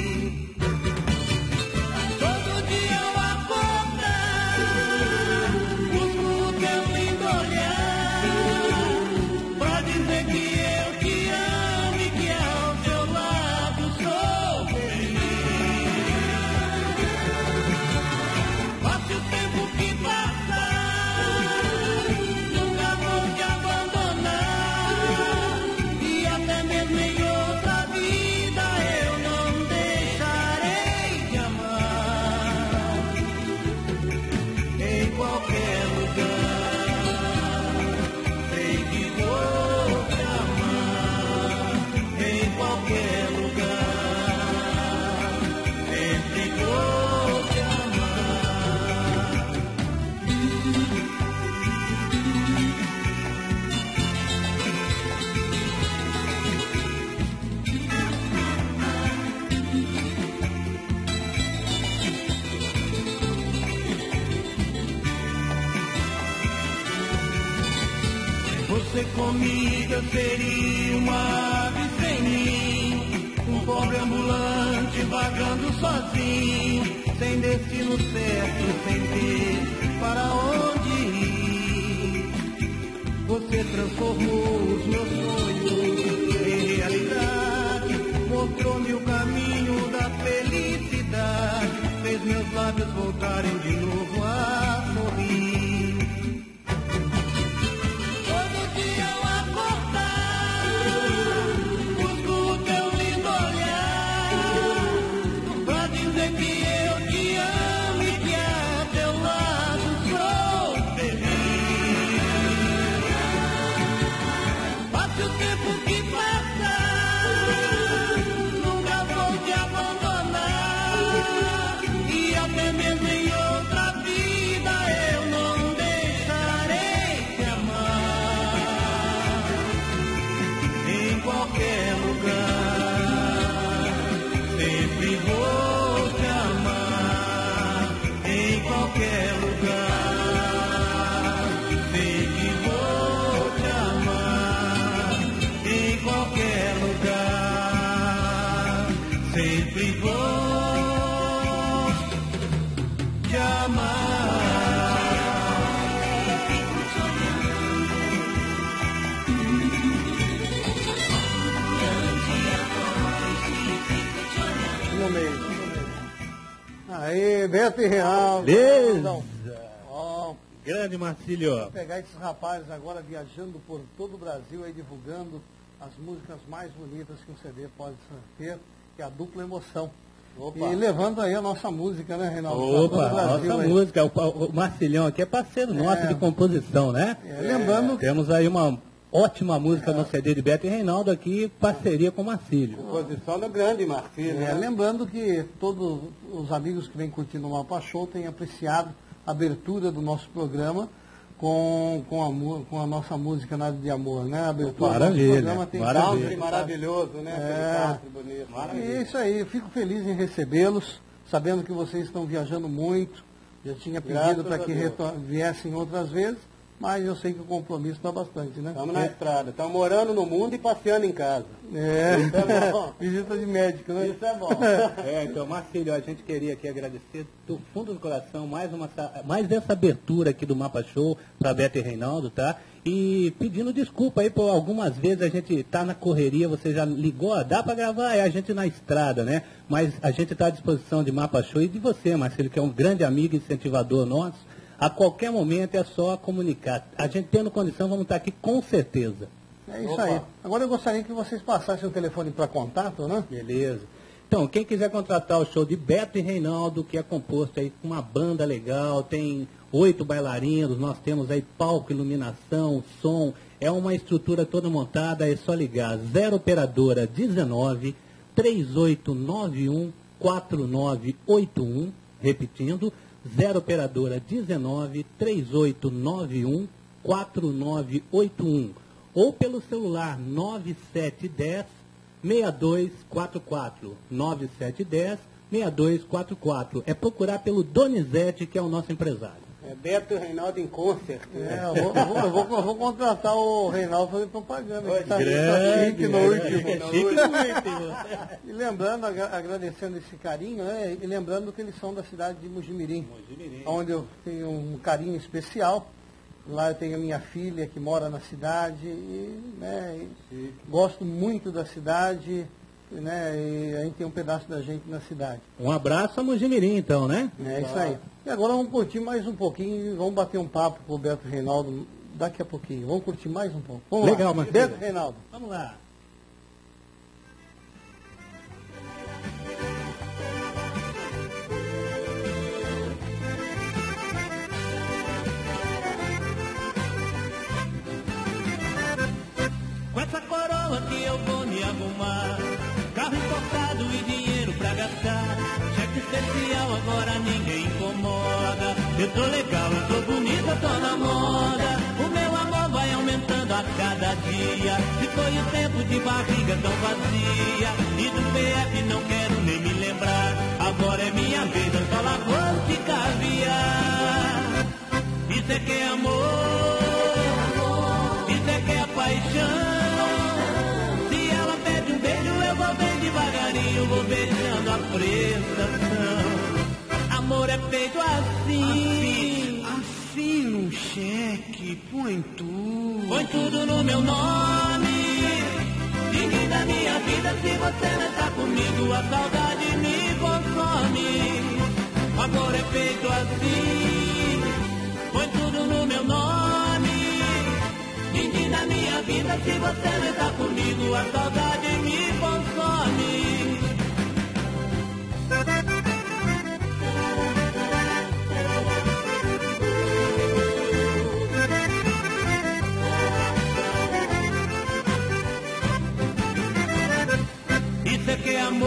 Você comigo eu seria uma ave sem ninho, um pobre ambulante vagando sozinho, sem destino certo, sem ter para onde ir. Você transformou os meus sonhos em realidade, mostrou-me o caminho da felicidade, fez meus lábios voltarem de novo a sorrir. Sempre vou te amar. No meio. Aê, Beto e Real. Beleza. Ó, Grande Marcílio. Vou pegar esses rapazes agora viajando por todo o Brasil, aí divulgando as músicas mais bonitas que um CD pode ter, que é a Dupla Emoção. Opa. E levando aí a nossa música, né, Reinaldo? Opa, a nossa música. O Marcilhão aqui é parceiro nosso de composição, né? Lembrando que... Temos aí uma ótima música no CD de Beto e Reinaldo aqui, parceria com o Marcílio. Composição do grande Marcílio. Lembrando que todos os amigos que vêm curtindo o Mapa Show têm apreciado a abertura do nosso programa com a nossa música Nada de Amor, né? A abertura maravilha, do programa tem maravilha. Maravilhoso, né? Bonito. É isso aí, eu fico feliz em recebê-los, sabendo que vocês estão viajando muito. Já tinha pedido para que viessem outras vezes, mas eu sei que o compromisso está bastante, né? Estamos na estrada, estamos morando no mundo e passeando em casa. Isso é bom. Visita de médico, né? Isso é bom. Então, Marcílio, a gente queria aqui agradecer do fundo do coração mais essa abertura aqui do Mapa Show para Beto e Reinaldo, tá? E pedindo desculpa aí por algumas vezes a gente tá na correria, você já ligou, dá para gravar, é a gente na estrada, né? Mas a gente está à disposição de Mapa Show e de você, Marcílio, que é um grande amigo e incentivador nosso. A qualquer momento é só comunicar. A gente tendo condição, vamos estar aqui com certeza. É isso aí. Agora eu gostaria que vocês passassem o telefone para contato, né? Beleza. Então, quem quiser contratar o show de Beto e Reinaldo, que é composto aí com uma banda legal, tem 8 bailarinos, nós temos aí palco, iluminação, som, é uma estrutura toda montada, é só ligar 0 operadora 19 3891 4981, repetindo, 0 operadora 19 3891 4981 ou pelo celular 9710 6244 9710 6244. É procurar pelo Donizete, que é o nosso empresário. É Beto e Reinaldo em concert. Eu vou contratar o Reinaldo fazer propaganda. Chique no último. E lembrando, agradecendo esse carinho, né? E lembrando que eles são da cidade de Mojimirim, onde eu tenho um carinho especial. Lá eu tenho a minha filha que mora na cidade e gosto muito da cidade, né? E a gente tem um pedaço da gente na cidade. Um abraço a Mojimirim, então, né? É isso aí. E agora vamos curtir mais um pouquinho e vamos bater um papo com o Beto e Reinaldo daqui a pouquinho. Vamos curtir mais um pouco. Vamos legal, lá. Marcelo. Beto e Reinaldo. Vamos lá. Com essa coroa que eu vou me arrumar, carro importado e dinheiro pra gastar, cheque especial agora ninguém incomoda. Eu tô legal, eu tô bonita, eu tô na moda. O meu amor vai aumentando a cada dia. Se foi o tempo de barriga tão vazia e do PF não quero nem me lembrar. Agora é minha vez, eu só lagosta de caviar. Isso é que é amor, isso é que é paixão. Vou bem devagarinho, vou beijando a prestação. Amor é feito assim, assim no cheque, põe tudo no meu nome. Ninguém da minha vida, se você não está comigo, a saudade me consome. Amor é feito assim, põe tudo no meu nome. Ninguém da minha vida, se você não está comigo, a saudade me consome. Isso é que é amor,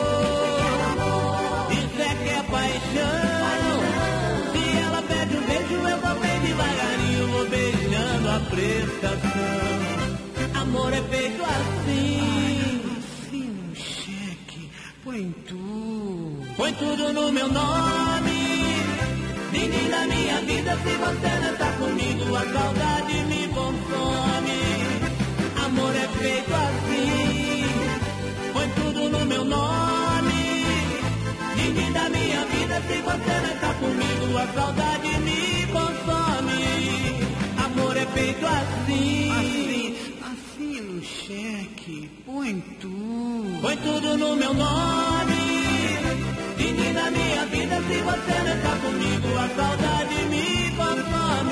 isso é que é paixão. Se ela pede um beijo, eu vou bem devagarinho, vou beijando a prestação. Amor é feito assim, assim no cheque, põe tudo no meu nome. Ninguém da minha vida, se você não está comigo, a saudade me consome. Amor é feito assim, põe tudo no meu nome. Ninguém da minha vida, se você não está comigo, a saudade me consome. Amor é feito assim, assim no cheque, põe tudo no meu nome. Ninguém da minha vida, se você não está comigo, a saudade me consome.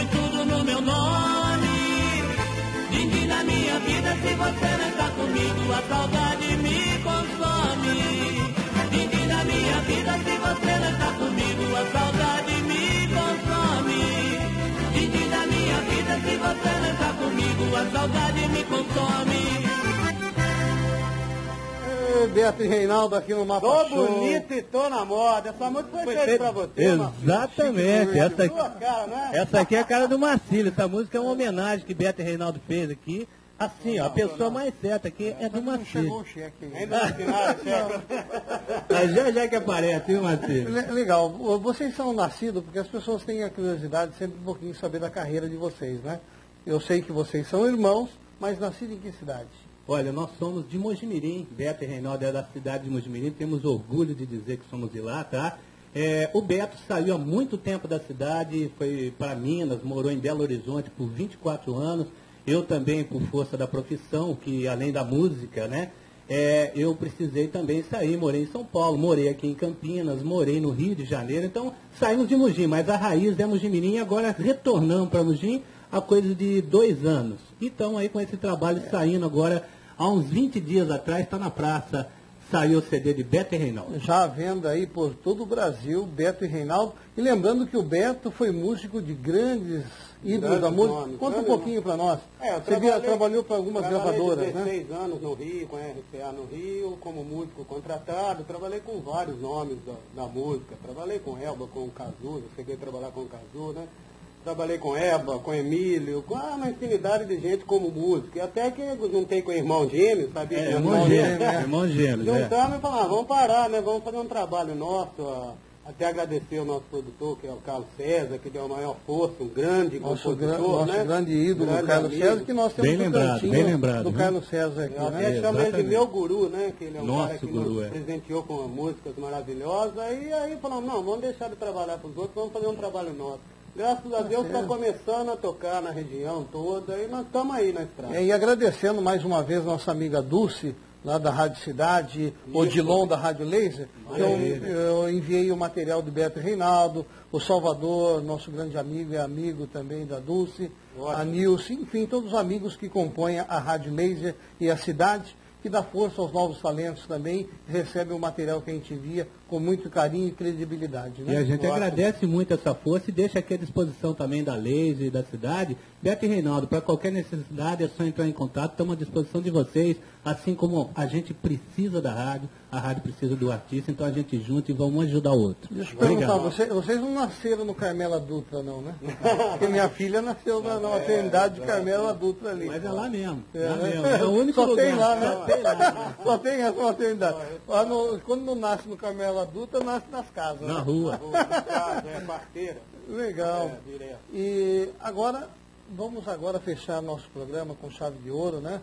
põe tudo no meu nome. Din-din na minha vida, se você não está comigo, a saudade me consome. Din-din na minha vida, se você não está comigo, a saudade me consome. Din-din na minha vida, se você não está comigo, a saudade me consome. Beto e Reinaldo aqui no Mapa Tô Show. bonito e tô na moda. Essa música foi feita pra você, Exatamente. Essa aqui, Sua cara, né? essa aqui é a cara do Marcílio. Essa música é uma homenagem que Beto e Reinaldo fez aqui. Assim, ó, a pessoa mais certa aqui é do Não chegou Marcílio. o cheque aí. Ainda não assinaram, chefe. Mas já que aparece, viu, Marcílio? Legal. Vocês são nascidos porque as pessoas têm a curiosidade sempre um pouquinho de saber da carreira de vocês, né? Eu sei que vocês são irmãos, mas nascidos em que cidade? Olha, nós somos de Mojimirim, Beto e Reinaldo é da cidade de Mojimirim, temos orgulho de dizer que somos de lá, tá? O Beto saiu há muito tempo da cidade, foi para Minas, morou em Belo Horizonte por 24 anos, eu também por força da profissão, que além da música, né, eu precisei também sair, morei em São Paulo, morei aqui em Campinas, morei no Rio de Janeiro, então saímos de Mogi, mas a raiz é Mojimirim e agora retornamos para Mogi há coisa de 2 anos. Então aí com esse trabalho saindo agora, há uns 20 dias atrás, está na praça, saiu o CD de Beto e Reinaldo. Já à venda aí por todo o Brasil, Beto e Reinaldo. E lembrando que o Beto foi músico de grandes ídolos da música. nomes, Conta um grandes pouquinho para nós. Eu Trabalhou para algumas gravadoras, né? 16 anos no Rio, com a RCA no Rio, como músico contratado. Trabalhei com vários nomes da música. Trabalhei com Elba, com o Cazu, eu cheguei a trabalhar com o Cazu, né? Trabalhei com Eba, com Emílio, com uma infinidade de gente como músico. E até que eu juntei com o irmão gêmeo, sabia? Irmão gêmeo. Juntamos e falamos, vamos parar, né? Vamos fazer um trabalho nosso. Até agradecer o nosso produtor, que é o Carlos César, que deu a maior força, um grande compositor, nosso grande ídolo, grande o Carlos amigo. César, que nós temos Bem lembrado, cantinho bem lembrado, do viu? Carlos César aqui, Eu né? até chamo ele de Exatamente. meu guru, né? Que ele é um Nosso cara que guru, nos presenteou com músicas maravilhosas. E aí falamos, não, vamos deixar de trabalhar para os outros, vamos fazer um trabalho nosso. Graças a Deus está começando a tocar na região toda e nós estamos aí na estrada. E agradecendo mais uma vez nossa amiga Dulce, lá da Rádio Cidade, Odilon da Rádio Laser, que eu enviei o material do Beto e Reinaldo, o Salvador, nosso grande amigo e amigo também da Dulce, a Nilce, enfim, todos os amigos que compõem a Rádio Laser e a Cidade, que dá força aos novos talentos também, recebem o material que a gente envia com muito carinho e credibilidade. Né? E a gente agradece muito essa força e deixa aqui à disposição também da Laser e da cidade. Beto e Reinaldo, para qualquer necessidade é só entrar em contato, estamos à disposição de vocês, assim como a gente precisa da rádio, a rádio precisa do artista, então a gente junta e vamos ajudar o outro. Deixa eu perguntar, vocês não nasceram no Carmela Dutra não, né? Porque minha filha nasceu na maternidade de Carmela Dutra ali. Mas é lá mesmo, né? é o único Só lugar. tem lá, né? Só tem lá. Só tem essa maternidade. Quando não nasce no Carmela Dutra, nasce nas casas. Na né? rua. É parteira. Legal. Direto. E agora, vamos agora fechar nosso programa com chave de ouro, né?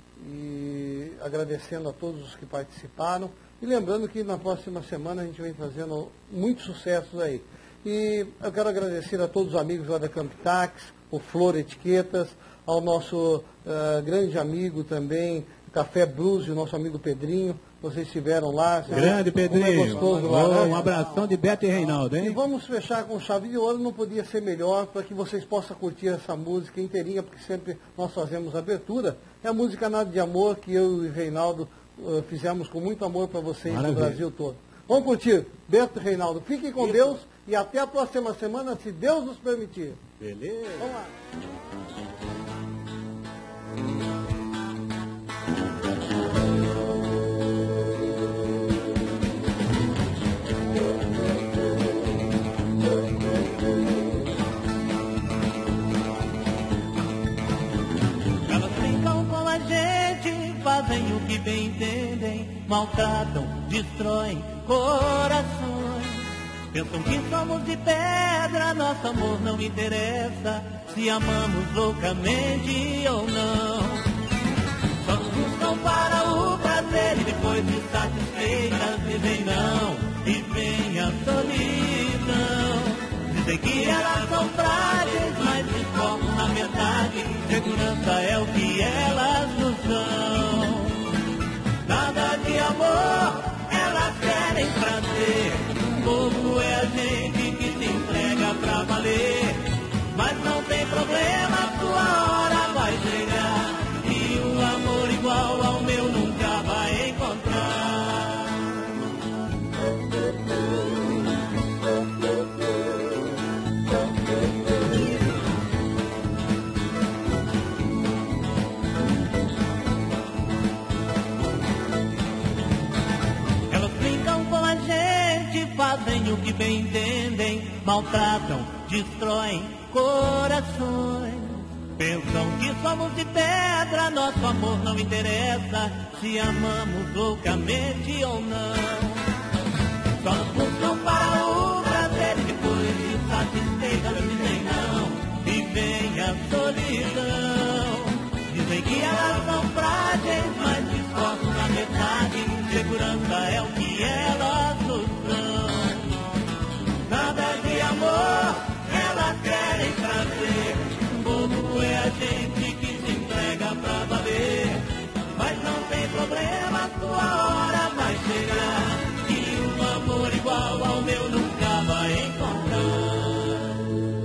E agradecendo a todos os que participaram. E lembrando que na próxima semana a gente vem fazendo muitos sucessos aí. E eu quero agradecer a todos os amigos lá da Camptax, o Flor Etiquetas, ao nosso grande amigo também, Café Blues, e o nosso amigo Pedrinho. Vocês estiveram lá. Grande Pedrinho. Como é gostoso lá, né? Um abração de Beto e Reinaldo, E hein? vamos fechar com chave de ouro, não podia ser melhor para que vocês possam curtir essa música inteirinha, porque sempre nós fazemos abertura. É a música Nada de Amor, que eu e o Reinaldo fizemos com muito amor para vocês Maravilha. no Brasil todo. Vamos curtir Beto e Reinaldo. Fiquem com Deus e até a próxima semana, se Deus nos permitir. Beleza. Vamos lá. Elas brincam com a gente, fazem o que bem entendem, maltratam, destroem corações. Pensam que somos de pedra, nosso amor não interessa, se amamos loucamente ou não. Só nos buscam para o prazer e depois de satisfeitas dizem não e vem a solidão. Dizem que elas são frágeis, mas se formam na verdade, segurança é o que elas nos dão. Nada de amor, elas querem prazer. Bobo é a gente que se entrega pra valer, mas não tem problema, sua hora vai chegar. E um amor igual ao meu nunca vai encontrar. Elas brincam com a gente, fazem o que bem entendem, maltratam, destroem corações. Pensam que somos de pedra, nosso amor não interessa se amamos loucamente ou não. Só nos buscam para o prazer e depois de satisfeitas dizem não e vem a solidão. Dizem que elas são frágeis, mas discordam na metade. Segurança é o que elas nos dão. Nada de amor elas querem trazer. Bobo é a gente que se entrega pra valer. Mas não tem problema, sua hora vai chegar. E um amor igual ao meu nunca vai encontrar.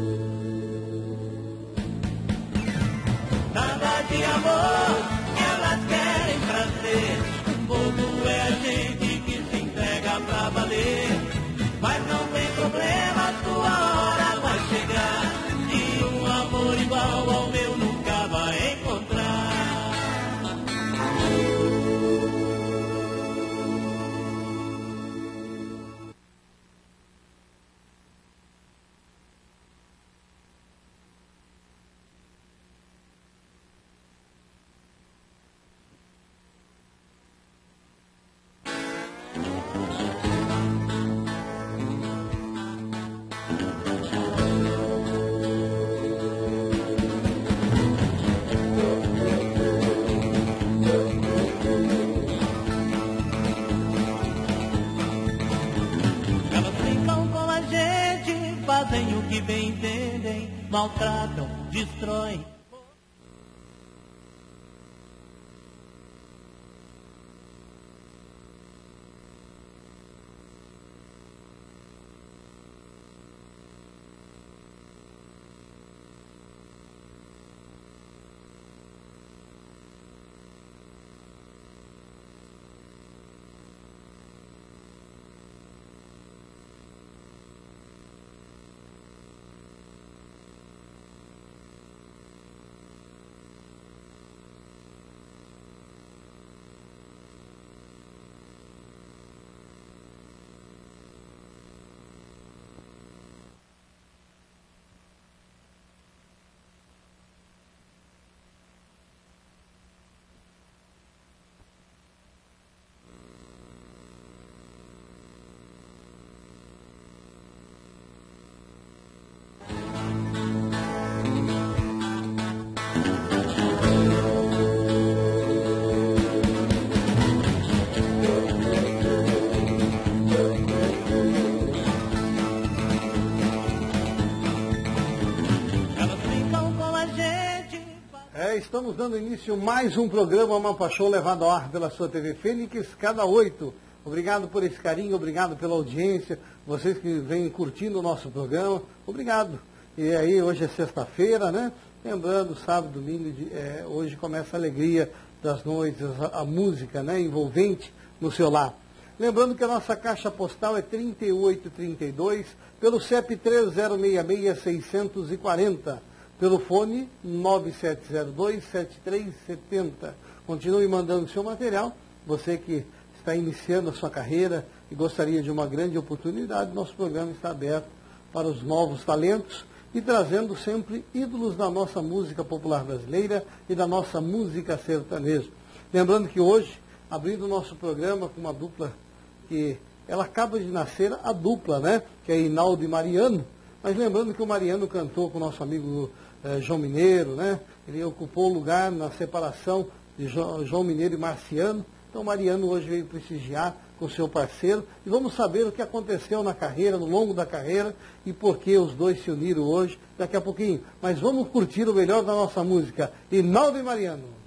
Nada de amor elas querem trazer. Bobo é a gente que se entrega pra valer. Mas não tem problema, sua hora vai chegar. E um amor igual ao meu nunca vai encontrar. Fazem o que bem entendem, maltratam, destroem. Estamos dando início a mais um programa Mapa Show levado ao ar pela sua TV Fênix, cada 8. Obrigado por esse carinho, obrigado pela audiência, vocês que vêm curtindo o nosso programa, obrigado. E aí, hoje é sexta-feira, né? Lembrando, sábado, domingo, hoje começa a alegria das noites, a música, né, envolvente no seu lar. Lembrando que a nossa caixa postal é 3832, pelo CEP 3066-640. Pelo fone 9702-7370. Continue mandando seu material. Você que está iniciando a sua carreira e gostaria de uma grande oportunidade, nosso programa está aberto para os novos talentos e trazendo sempre ídolos da nossa música popular brasileira e da nossa música sertaneja. Lembrando que hoje, abrindo o nosso programa com uma dupla que ela acaba de nascer, a dupla, né? Que é Hinaldo e Mariano. Mas lembrando que o Mariano cantou com o nosso amigo João Mineiro, né? Ele ocupou o lugar na separação de João Mineiro e Marciano. Então Mariano hoje veio prestigiar com seu parceiro. E vamos saber o que aconteceu na carreira, no longo da carreira, e por que os dois se uniram hoje, daqui a pouquinho. Mas vamos curtir o melhor da nossa música, Hinaldo e Mariano.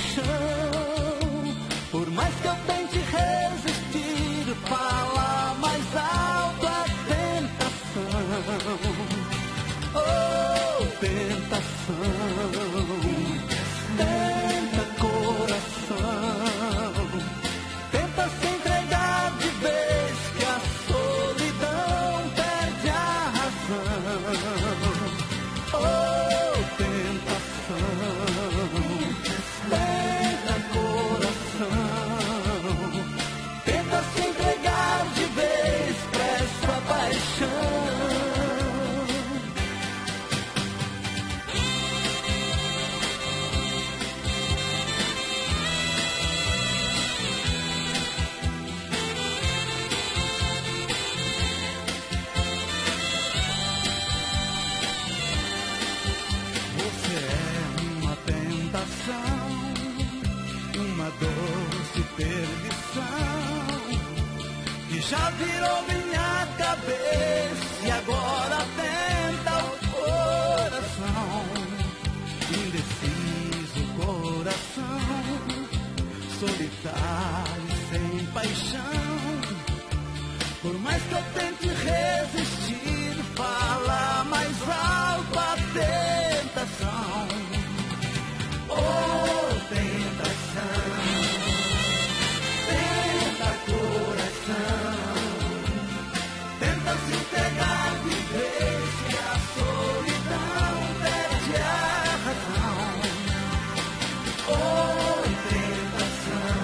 paixão. Por mais que eu tente resistir, fala mais alto a tentação. Oh, tentação, tenta coração, tenta se entregar de vez que a solidão perde a razão. Oh, tentação, tenta coração, tenta se entregar de vez pra essa paixão. Você é uma tentação, uma doce perdição, que já virou minha cabeça e agora tenta o coração. Indeciso coração, solitário sem paixão. Por mais que eu tente resistir, fala mais alto a tentação. Oh, tentação, tenta coração, tenta se entregar de vez que a solidão perde a razão. Oh, tentação,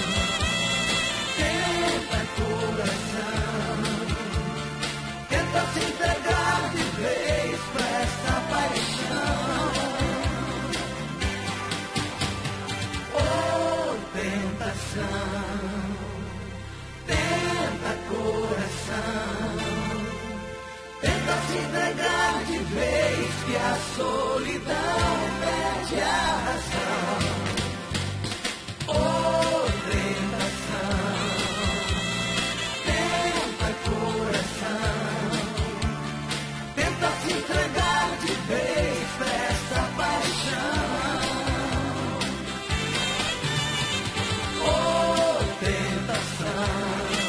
tenta coração, tenta se entregar de vez pra essa paixão. Oh, tentação, tenta coração, tenta se entregar de vez que a solidão perde a razão. Oh, tentação, tenta coração, tenta se entregar de vez pra essa paixão. Oh, tentação,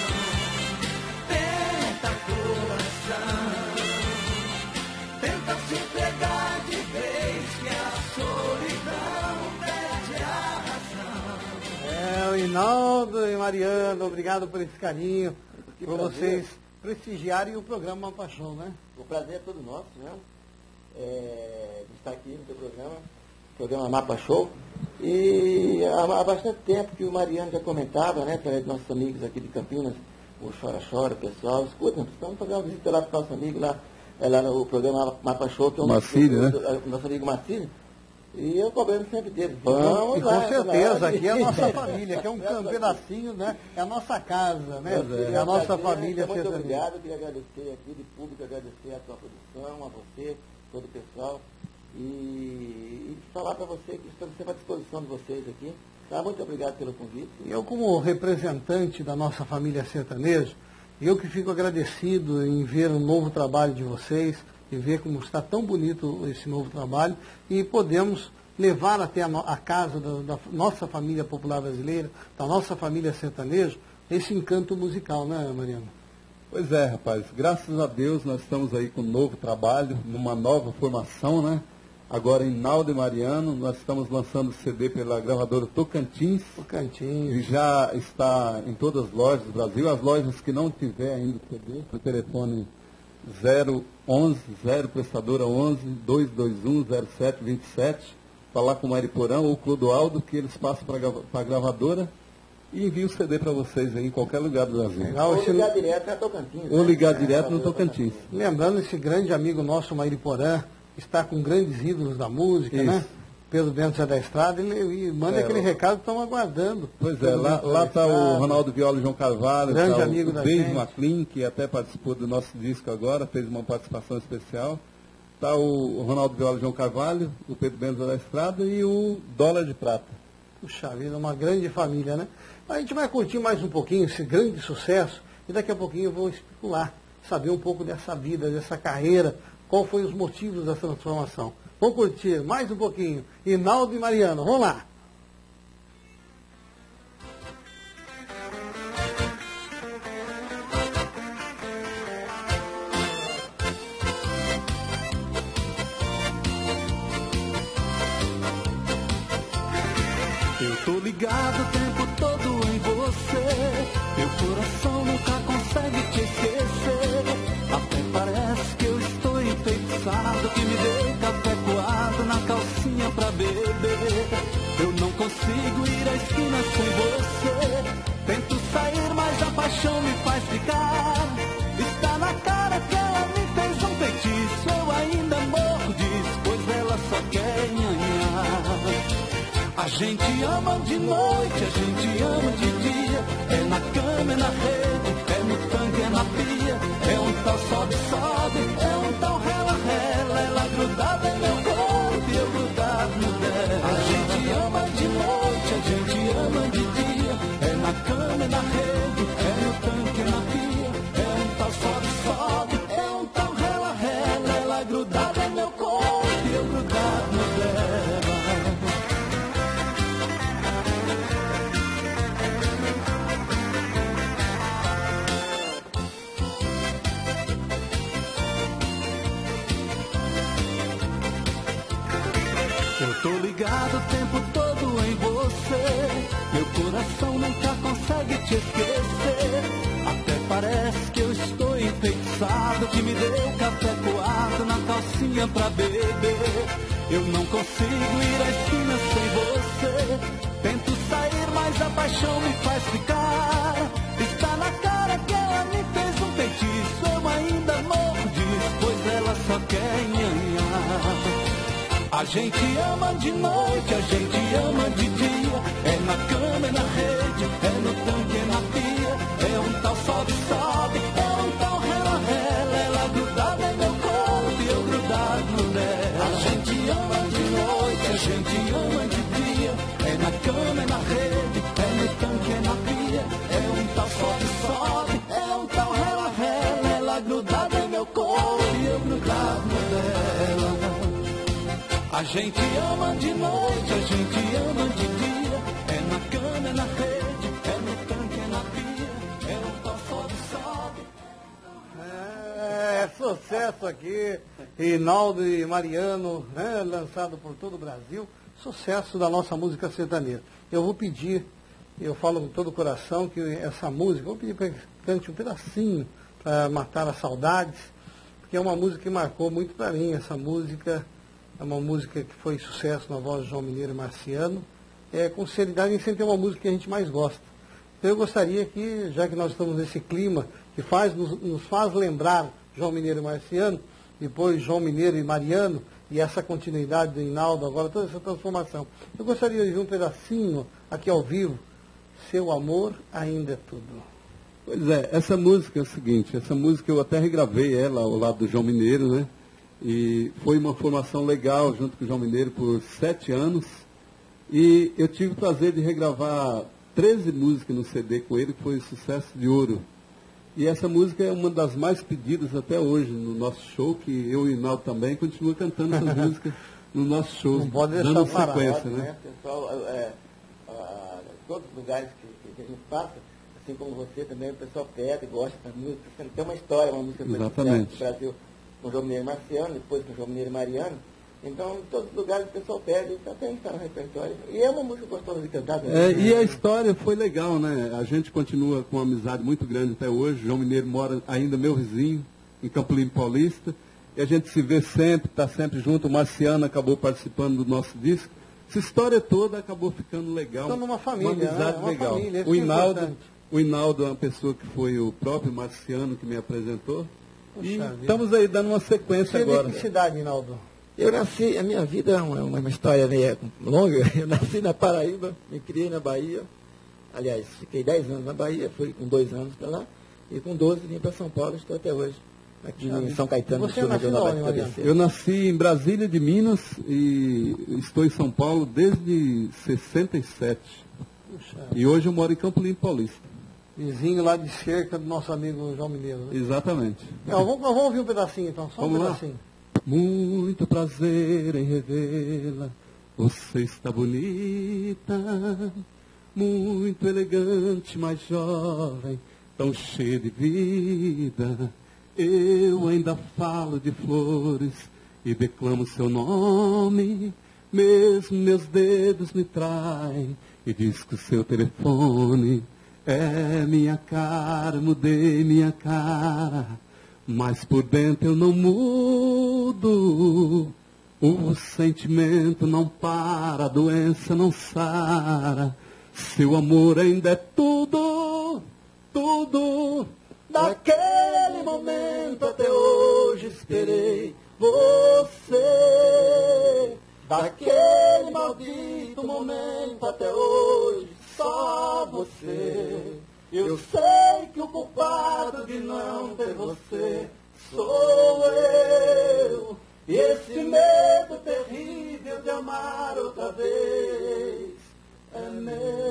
tenta coração, tenta se entregar de vez que a solidão perde a razão. O Inaldo e Mariana, obrigado por esse carinho, por vocês prestigiarem o programa Uma Paixão, né? O prazer é todo nosso, né? De estar aqui no teu programa Mapa Show. E há bastante tempo que o Mariano já comentava, né, através dos nossos amigos aqui de Campinas, o Chora Chora, pessoal, escuta, estamos fazendo uma visita lá para o nosso amigo lá, lá no programa Mapa Show, que é o Marcílio, né? Nosso amigo Marcílio. E eu cobrando sempre dele. Vamos lá, com certeza, aqui é a nossa família, aqui é um pedacinho, né? É a nossa casa, né? É a nossa família. Muito obrigado, queria agradecer aqui de público, agradecer a tua produção, a você, todo o pessoal. E falar para você que estou sempre à disposição de vocês aqui. Tá? Muito obrigado pelo convite. Eu, como representante da nossa família sertaneja, eu que fico agradecido em ver o novo trabalho de vocês, e ver como está tão bonito esse novo trabalho, e podemos levar até a casa da nossa família popular brasileira, da nossa família sertaneja, esse encanto musical, né, Mariana? Pois é, rapaz. Graças a Deus nós estamos aí com um novo trabalho, numa nova formação, né? Agora em Inaldo e Mariano, nós estamos lançando o CD pela gravadora Tocantins. E já está em todas as lojas do Brasil. As lojas que não tiver ainda o CD, o telefone 011, 0 prestadora 11 221 0727. Falar com o Mariporã ou o Clodoaldo, que eles passam para a gravadora e envia o CD para vocês aí em qualquer lugar do Brasil. Legal, ou ligar direto na Tocantins. Ou ligar direto no Tocantins. Lembrando, esse grande amigo nosso, Mariporã, está com grandes ídolos da música, né? Pedro Bento Zé da Estrada, ele manda aquele recado que estão aguardando. Pois é, lá está o Ronaldo Viola e João Carvalho, grande tá amigo da Dave gente. McLean, que até participou do nosso disco agora, fez uma participação especial. Está o Ronaldo Viola e João Carvalho, o Pedro Bento Zé da Estrada e o Dólar de Prata. Puxa vida, uma grande família, né? A gente vai curtir mais um pouquinho esse grande sucesso e daqui a pouquinho eu vou especular, saber um pouco dessa vida, dessa carreira, qual foi os motivos da transformação. Vamos curtir mais um pouquinho. Inaldo e Mariano, vamos lá! tô ligado o tempo todo em você. Meu coração nunca consegue te esquecer. Até parece que eu estou enfeitiçado, que me dê café coado na calcinha pra beber. Eu não consigo ir à esquina sem você. Tento sair, mas a paixão me faz ficar. Está na cara que ela me fez um feitiço. Eu ainda morro disso, pois ela só quer nhanhar. A gente ama de noite, a gente ama de dia. É na cama, é na rede, é no tanque, é na pia. É um tal sobe, é um tal rela. Ela grudada em meu corpo e eu grudado no dela. A gente ama de noite, a gente ama de dia. É na cama, é na rede, é no tanque, é na pia. É um tal sobe, é um tal rela. Ela grudada em meu corpo e eu grudado no dela. Eu tô ligado o tempo todo em você. Meu coração nunca consegue te esquecer. Até parece que eu estou enfeitiçado, que me deu café coado na calcinha pra beber. Eu não consigo ir à esquina sem você. Tento sair, mas a paixão me faz ficar. Está na cara que ela me fez um feitiço. Eu ainda morro disso, pois ela só quer nhanhar. A gente ama de noite, a gente ama de dia. É na cama, é na rede, é no tanque, é na pia. É um tal sobe, é um tal rela. Ela grudada em meu corpo e eu grudado no dela. A gente ama de noite, a gente ama de dia. É na cama, é na rede, é no tanque, é na pia. É um tal sobe, é um tal rela. Ela grudada em meu corpo e eu grudado no dela. A gente ama de noite, a gente ama de dia. É na cama, é na rede, é no tanque, é na pia. É um tal sobe. É sucesso aqui, Reinaldo e Mariano, né, lançado por todo o Brasil. Sucesso da nossa música sertaneja. Eu vou pedir, eu falo com todo o coração, que essa música, eu vou pedir para que cante um pedacinho para matar as saudades, porque é uma música que marcou muito para mim. Essa música é uma música que foi sucesso na voz de João Mineiro e Marciano. Com sinceridade, nem sempre é uma música que a gente mais gosta. Então eu gostaria que, já que nós estamos nesse clima que nos faz lembrar João Mineiro e Marciano, depois João Mineiro e Mariano, e essa continuidade do Reinaldo, agora toda essa transformação, eu gostaria de ouvir um pedacinho aqui ao vivo, Seu Amor Ainda é Tudo. Pois é, essa música é o seguinte, essa música eu até regravei ela ao lado do João Mineiro, né? E foi uma formação legal junto com o João Mineiro por 7 anos. E eu tive o prazer de regravar 13 músicas no CD com ele, que foi sucesso de ouro. E essa música é uma das mais pedidas até hoje no nosso show, que eu e o Reinaldo também continuam cantando essa música no nosso show, não pode deixar dando parado, sequência, né? Pessoal, todos os lugares que a gente passa, assim como você também, o pessoal pede, gosta da música. Tem uma história, uma música que foi no Brasil com o João Mineiro e Marciano, depois com o João Mineiro e Mariano. Então, em todos os lugares o pessoal pede, então tem que estar no repertório. E é uma música gostosa de cantar. E a história foi legal, né? A gente continua com uma amizade muito grande até hoje. João Mineiro mora ainda meu vizinho, em Campo Limpo Paulista. E a gente se vê sempre, está sempre junto. O Marciano acabou participando do nosso disco. Essa história toda acabou ficando legal. Estão numa família, uma amizade uma legal. Família, O Hinaldo é uma pessoa que foi o próprio Marciano que me apresentou. Puxa e vida. estamos aí dando uma sequência agora. De que cidade, Hinaldo? Eu nasci, a minha vida é uma história meio longa. Eu nasci na Paraíba, me criei na Bahia. Aliás, fiquei 10 anos na Bahia, fui com 2 anos para lá. E com 12 vim para São Paulo, estou até hoje. Aqui em São Caetano do Sul, na Zona Oeste da ABC. Eu nasci em Brasília de Minas e estou em São Paulo desde 67. Puxa. E hoje eu moro em Campo Limpo Paulista. Vizinho lá de cerca do nosso amigo João Mineiro. Né? Exatamente. Vamos ouvir um pedacinho então, só vamos um pedacinho. Lá. Muito prazer em revê-la, você está bonita, muito elegante, mais jovem, tão cheia de vida. Eu ainda falo de flores e declamo seu nome, mesmo meus dedos me traem. E diz que o seu telefone é minha cara, mudei minha cara. Mas por dentro eu não mudo. O sentimento não para, a doença não sara. Seu amor ainda é tudo, tudo. Daquele momento até hoje esperei você. Daquele maldito momento até hoje, só você. Eu sei que o culpado de não ter você sou eu. E esse medo terrível de amar outra vez é meu.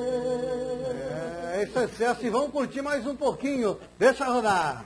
É isso, é sucesso. E vamos curtir mais um pouquinho. Deixa rodar.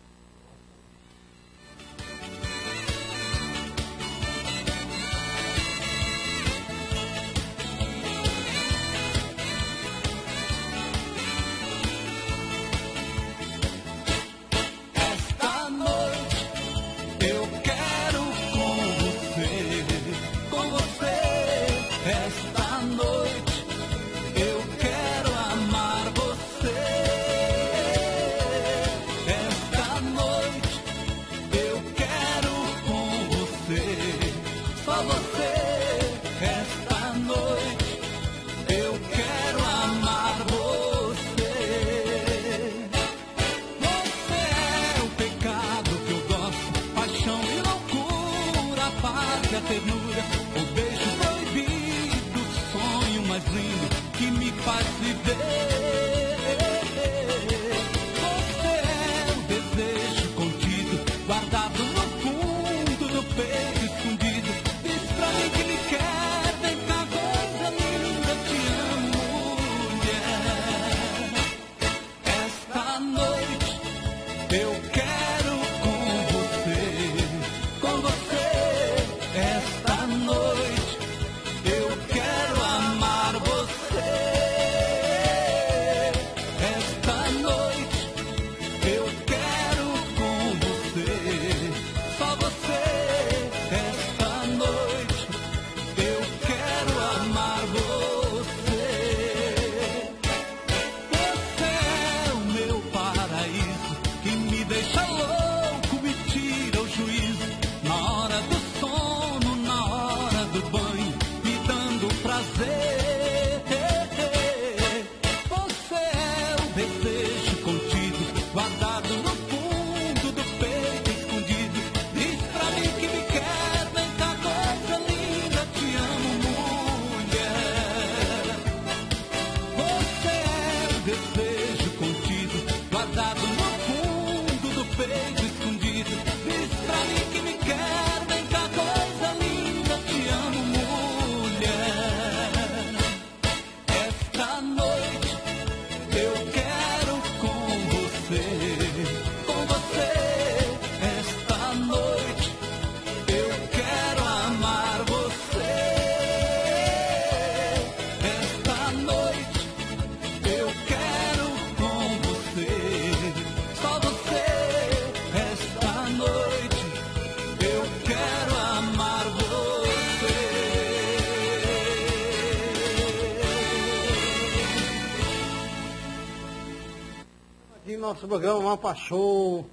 Nosso programa Mapa Show,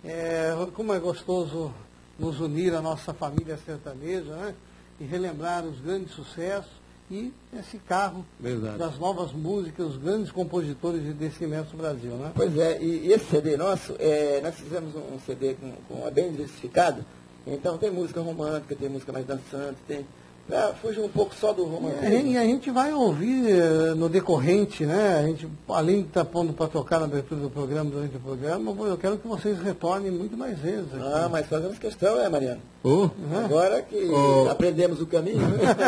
como é gostoso nos unir a nossa família sertaneja, né? E relembrar os grandes sucessos e esse carro das novas músicas, os grandes compositores desse imenso Brasil, né? Pois é, e esse CD nosso, nós fizemos um CD bem diversificado, então tem música romântica, tem música mais dançante, tem... fugir um pouco só do romantismo. E a gente vai ouvir no decorrente, né? A gente, além de estar pondo para tocar na abertura do programa, durante o programa, eu quero que vocês retornem muito mais vezes. Aqui. Ah, mas fazemos questão, Mariano? Agora que aprendemos o caminho.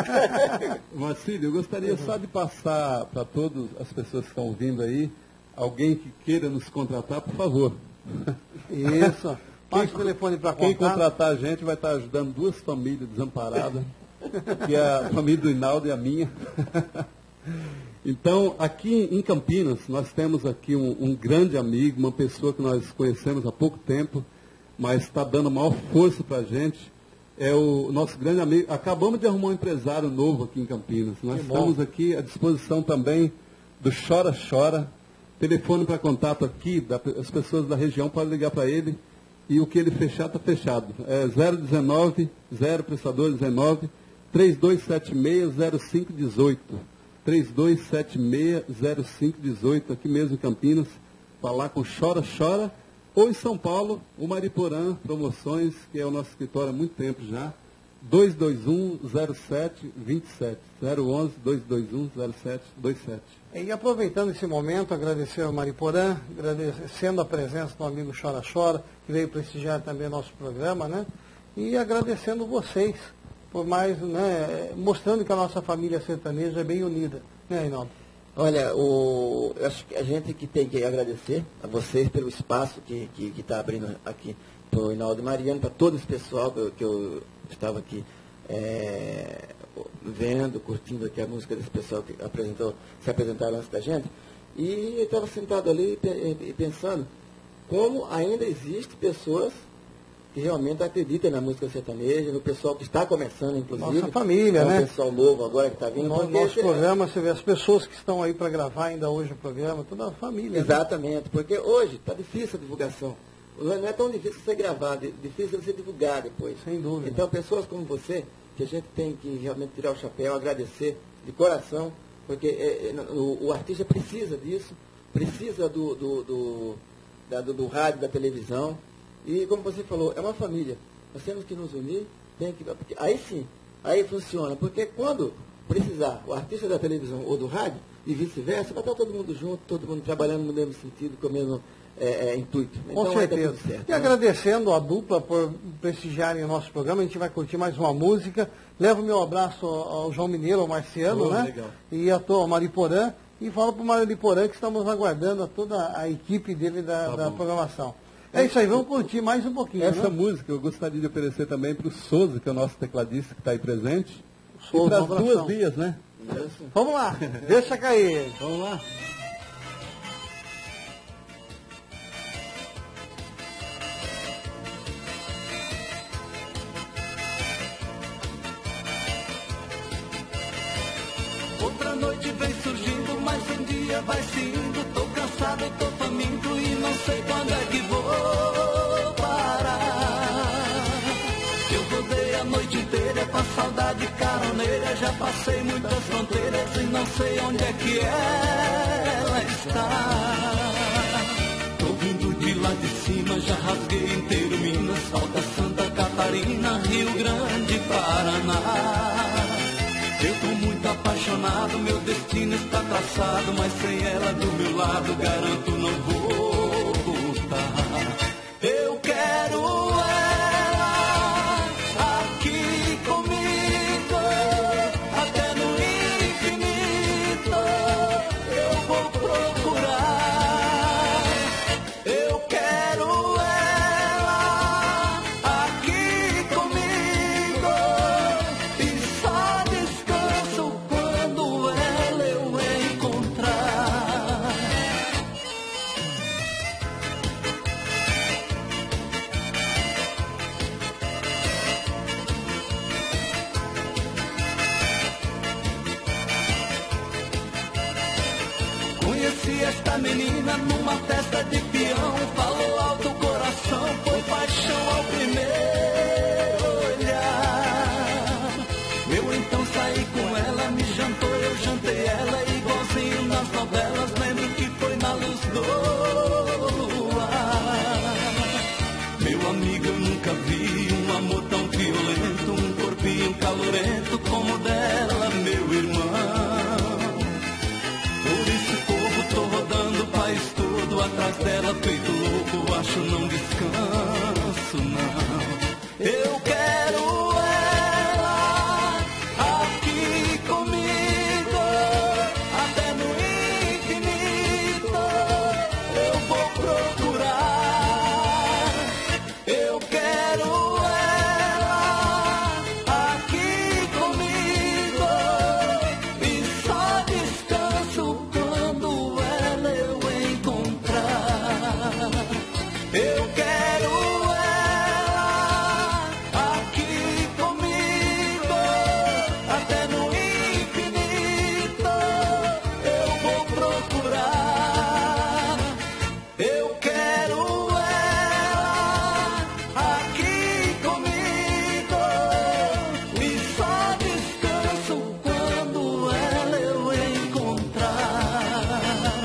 Marcílio, eu gostaria só de passar para todas as pessoas que estão ouvindo aí, alguém que queira nos contratar, por favor. Isso. Passa o telefone para contato. Quem contratar a gente vai estar ajudando 2 famílias desamparadas. Que é a família do Hinaldo e a minha. Então, aqui em Campinas, nós temos aqui um grande amigo, uma pessoa que nós conhecemos há pouco tempo, mas está dando maior força para a gente. é o nosso grande amigo. Acabamos de arrumar um empresário novo aqui em Campinas. Nós estamos aqui à disposição também do Chora Chora. Telefone para contato aqui, as pessoas da região podem ligar para ele. E o que ele fechar, está fechado. É 019, 0 prestador 19, 3276-0518. 3276-0518, aqui mesmo em Campinas. Falar com Chora Chora. Ou em São Paulo, o Mariporã Promoções, que é o nosso escritório há muito tempo já. 221-0727. 011-221-0727. E aproveitando esse momento, agradecer ao Mariporã, agradecendo a presença do amigo Chora Chora, que veio prestigiar também o nosso programa, né? E agradecendo vocês por mais, né, mostrando que a nossa família sertaneja é bem unida, né, Reinaldo? Olha, eu acho que a gente que tem que agradecer a vocês pelo espaço que está abrindo aqui para o Reinaldo e Mariano, para todo esse pessoal que eu estava aqui vendo, curtindo aqui a música desse pessoal que se apresentaram antes da gente. E eu estava sentado ali e pensando como ainda existe pessoas que realmente acreditam na música sertaneja, no pessoal que está começando, inclusive. Nossa família, né? O pessoal novo agora que está vindo. No nosso programa, você vê as pessoas que estão aí para gravar ainda hoje o programa, toda a família. Exatamente, né? Porque hoje está difícil a divulgação. Não é tão difícil você gravar, difícil você divulgar depois. Sem dúvida. Então, pessoas como você, que a gente tem que realmente tirar o chapéu, agradecer de coração, porque o artista precisa disso, precisa do rádio, da televisão. E como você falou, é uma família. Nós temos que nos unir, porque aí sim, aí funciona. Porque quando precisar o artista da televisão ou do rádio, e vice-versa, vai estar todo mundo junto, todo mundo trabalhando no mesmo sentido, com o mesmo intuito. Com então, certeza. Certo, e agradecendo a dupla por prestigiarem o nosso programa, a gente vai curtir mais uma música. Levo o meu abraço ao João Mineiro, ao Marciano, né? Legal. E ao Mariporã. E falo para o Mariporã que estamos aguardando toda a equipe dele da programação. É isso aí, vamos curtir mais um pouquinho. Essa né? música eu gostaria de oferecer também para o Souza, que é o nosso tecladista que está aí presente. Souza, e para as duas vias, né? Vamos lá, deixa cair. Vamos lá. Outra noite vem surgindo, mais um dia vai se indo. Tô cansado, tô faminto e não sei quando é que vou parar. Eu rodei a noite inteira com a saudade caroneira. Já passei muitas fronteiras e não sei onde é que ela está. Tô vindo de lá de cima, já rasguei inteiro Minas. Falta Santa Catarina, Rio Grande, Paraná. Eu tô muito apaixonado, meu destino está traçado, mas sem ela do meu lado, garanto não vou voltar. Eu quero ela aqui comigo, até no infinito eu vou procurar. Eu quero ela aqui comigo e só descanso quando ela eu encontrar. Conheci esta menina numa festa de peão, falou alto o coração, foi paixão ao primeiro olhar. Eu então saí com ela, me jantou, eu jantei ela, igualzinho nas novelas, lembro que foi na luz do luar. Meu amigo, eu nunca vi um amor tão violento, um corpinho calorento como o dela, meu irmão. Por isso corro, tô rodando o país todo atrás dela, feito louco, acho não descanso, não. Eu quero ela aqui comigo, até no infinito eu vou procurar. Eu quero ela aqui comigo e só descanso quando ela eu encontrar. Eu quero procurar. Eu quero ela aqui comigo, e só descanso quando ela eu encontrar.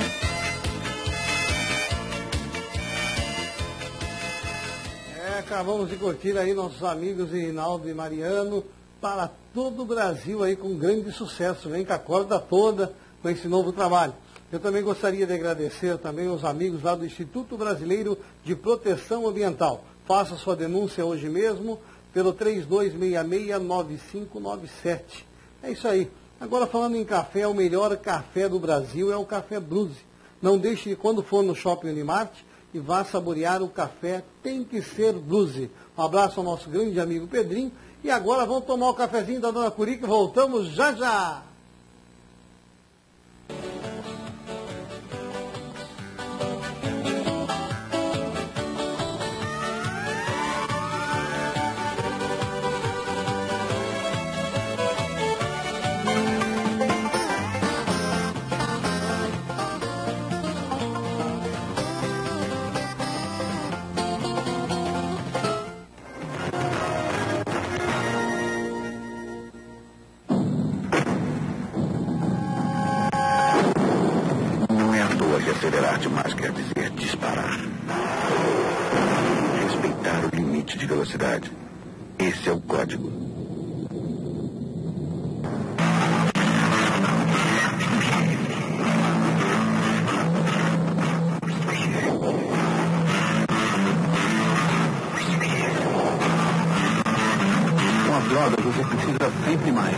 Acabamos de curtir aí nossos amigos Reinaldo e Mariano para todo o Brasil aí com grande sucesso. Vem com a corda toda com esse novo trabalho. Eu também gostaria de agradecer também aos amigos lá do Instituto Brasileiro de Proteção Ambiental. Faça sua denúncia hoje mesmo pelo 3266-9597. É isso aí. Agora falando em café, o melhor café do Brasil é o Café Bruse. Não deixe, quando for no Shopping Unimart, e vá saborear o café, tem que ser Bruse. Um abraço ao nosso grande amigo Pedrinho. E agora vamos tomar o cafezinho da Dona Curica e voltamos já já. Acelerar demais quer dizer disparar. Respeitar o limite de velocidade. Esse é o código. Com as drogas você precisa sempre mais.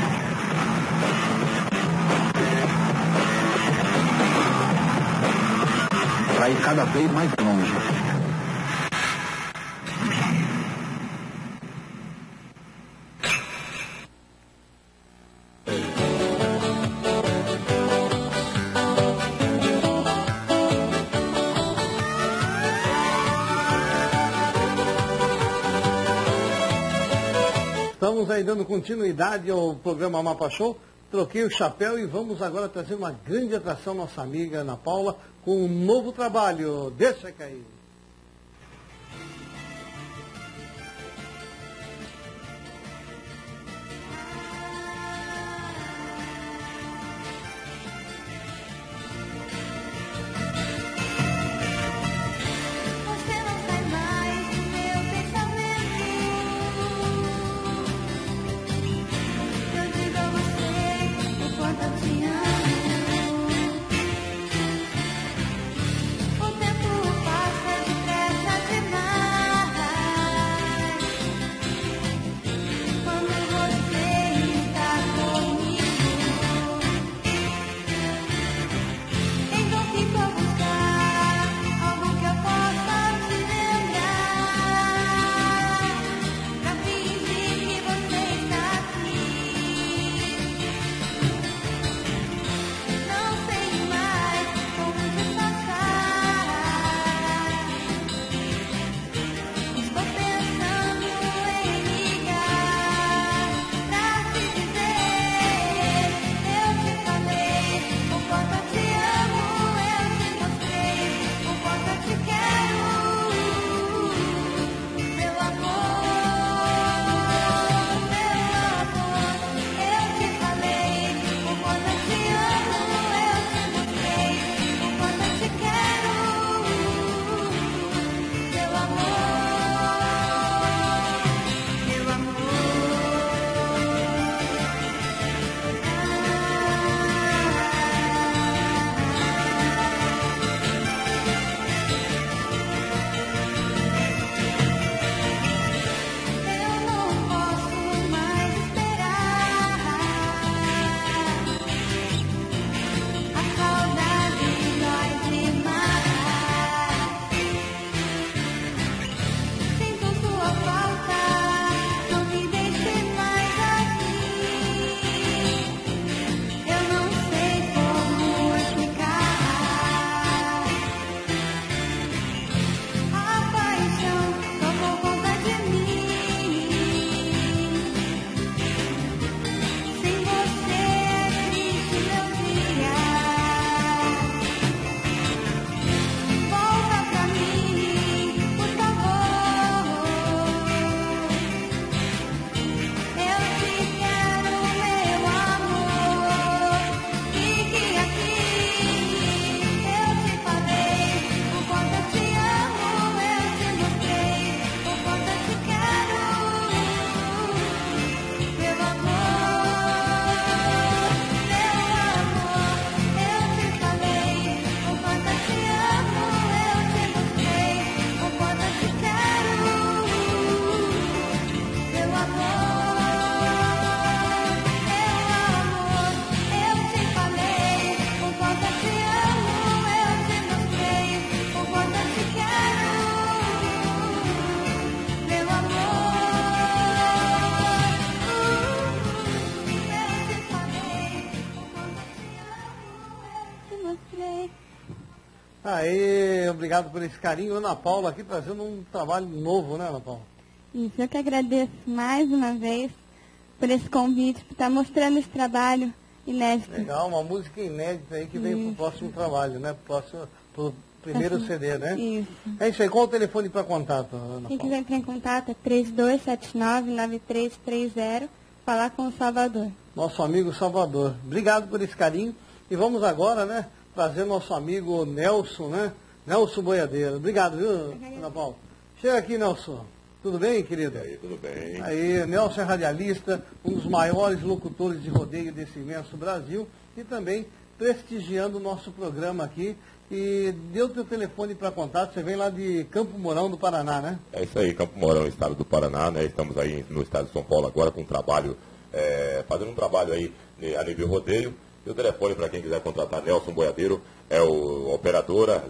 Para ir cada vez mais longe. Estamos aí dando continuidade ao programa Mapa Show. Troquei o chapéu e vamos agora trazer uma grande atração, nossa amiga Ana Paula, com um novo trabalho. Deixa cair. O tempo passa você. Aê, obrigado por esse carinho. Ana Paula aqui trazendo um trabalho novo, né, Ana Paula? Isso, eu que agradeço mais uma vez por esse convite, por estar mostrando esse trabalho inédito. Legal, uma música inédita aí que vem pro próximo trabalho, né? Pro primeiro CD, né? Isso. É isso aí. Qual o telefone para contato, Ana Quem Paula? quiser entrar em contato é 3279-9330, falar com o Salvador. Nosso amigo Salvador. Obrigado por esse carinho. E vamos agora, né, trazer nosso amigo Nelson, né? Nelson Boiadeiro. Obrigado, viu, Ana Paula? Chega aqui, Nelson. Tudo bem, querido? E aí, tudo bem? Aí, Nelson é radialista, um dos maiores locutores de rodeio desse imenso Brasil e também prestigiando o nosso programa aqui. E deu teu telefone para contato, você vem lá de Campo Mourão, do Paraná, né? É isso aí, Campo Mourão, estado do Paraná, né? Estamos aí no estado de São Paulo agora com um trabalho, fazendo um trabalho aí a nível rodeio. E o telefone para quem quiser contratar Nelson Boiadeiro é o operadora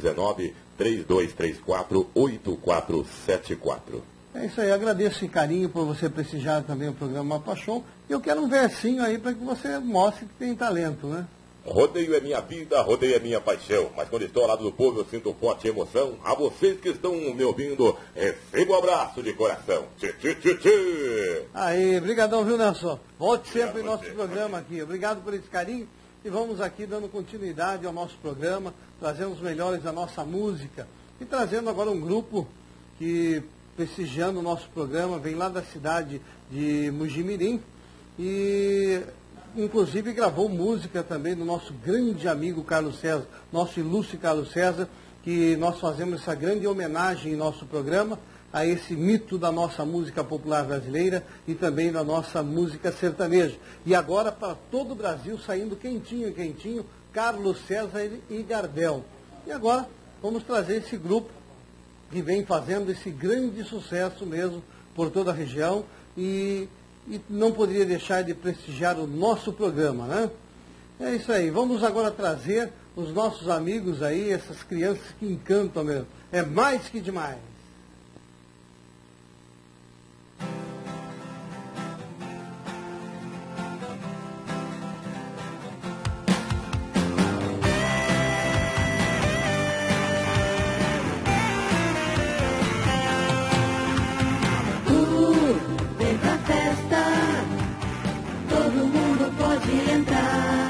019-3234-8474. É isso aí, agradeço esse carinho por você prestigiar também o programa Paixão. E eu quero um versinho aí para que você mostre que tem talento, né? Rodeio é minha vida, rodeio é minha paixão. Mas quando estou ao lado do povo, eu sinto forte emoção. A vocês que estão me ouvindo, recebo um abraço de coração. Tchê, tchê, tchê, tchê. Aí, brigadão, viu, Nelson? Volte sempre em nosso programa aqui. Obrigado por esse carinho. E vamos aqui dando continuidade ao nosso programa, trazendo os melhores da nossa música. E trazendo agora um grupo que, prestigiando o nosso programa, vem lá da cidade de Mugimirim. E inclusive gravou música também do nosso grande amigo Carlos César, nosso ilustre Carlos César, que nós fazemos essa grande homenagem em nosso programa a esse mito da nossa música popular brasileira e também da nossa música sertaneja. E agora para todo o Brasil, saindo quentinho, quentinho, Carlos César e Gardel. E agora vamos trazer esse grupo que vem fazendo esse grande sucesso mesmo por toda a região e não poderia deixar de prestigiar o nosso programa, né? É isso aí. Vamos agora trazer os nossos amigos aí, essas crianças que encantam mesmo. É mais que demais. Vem pra festa, todo mundo pode entrar.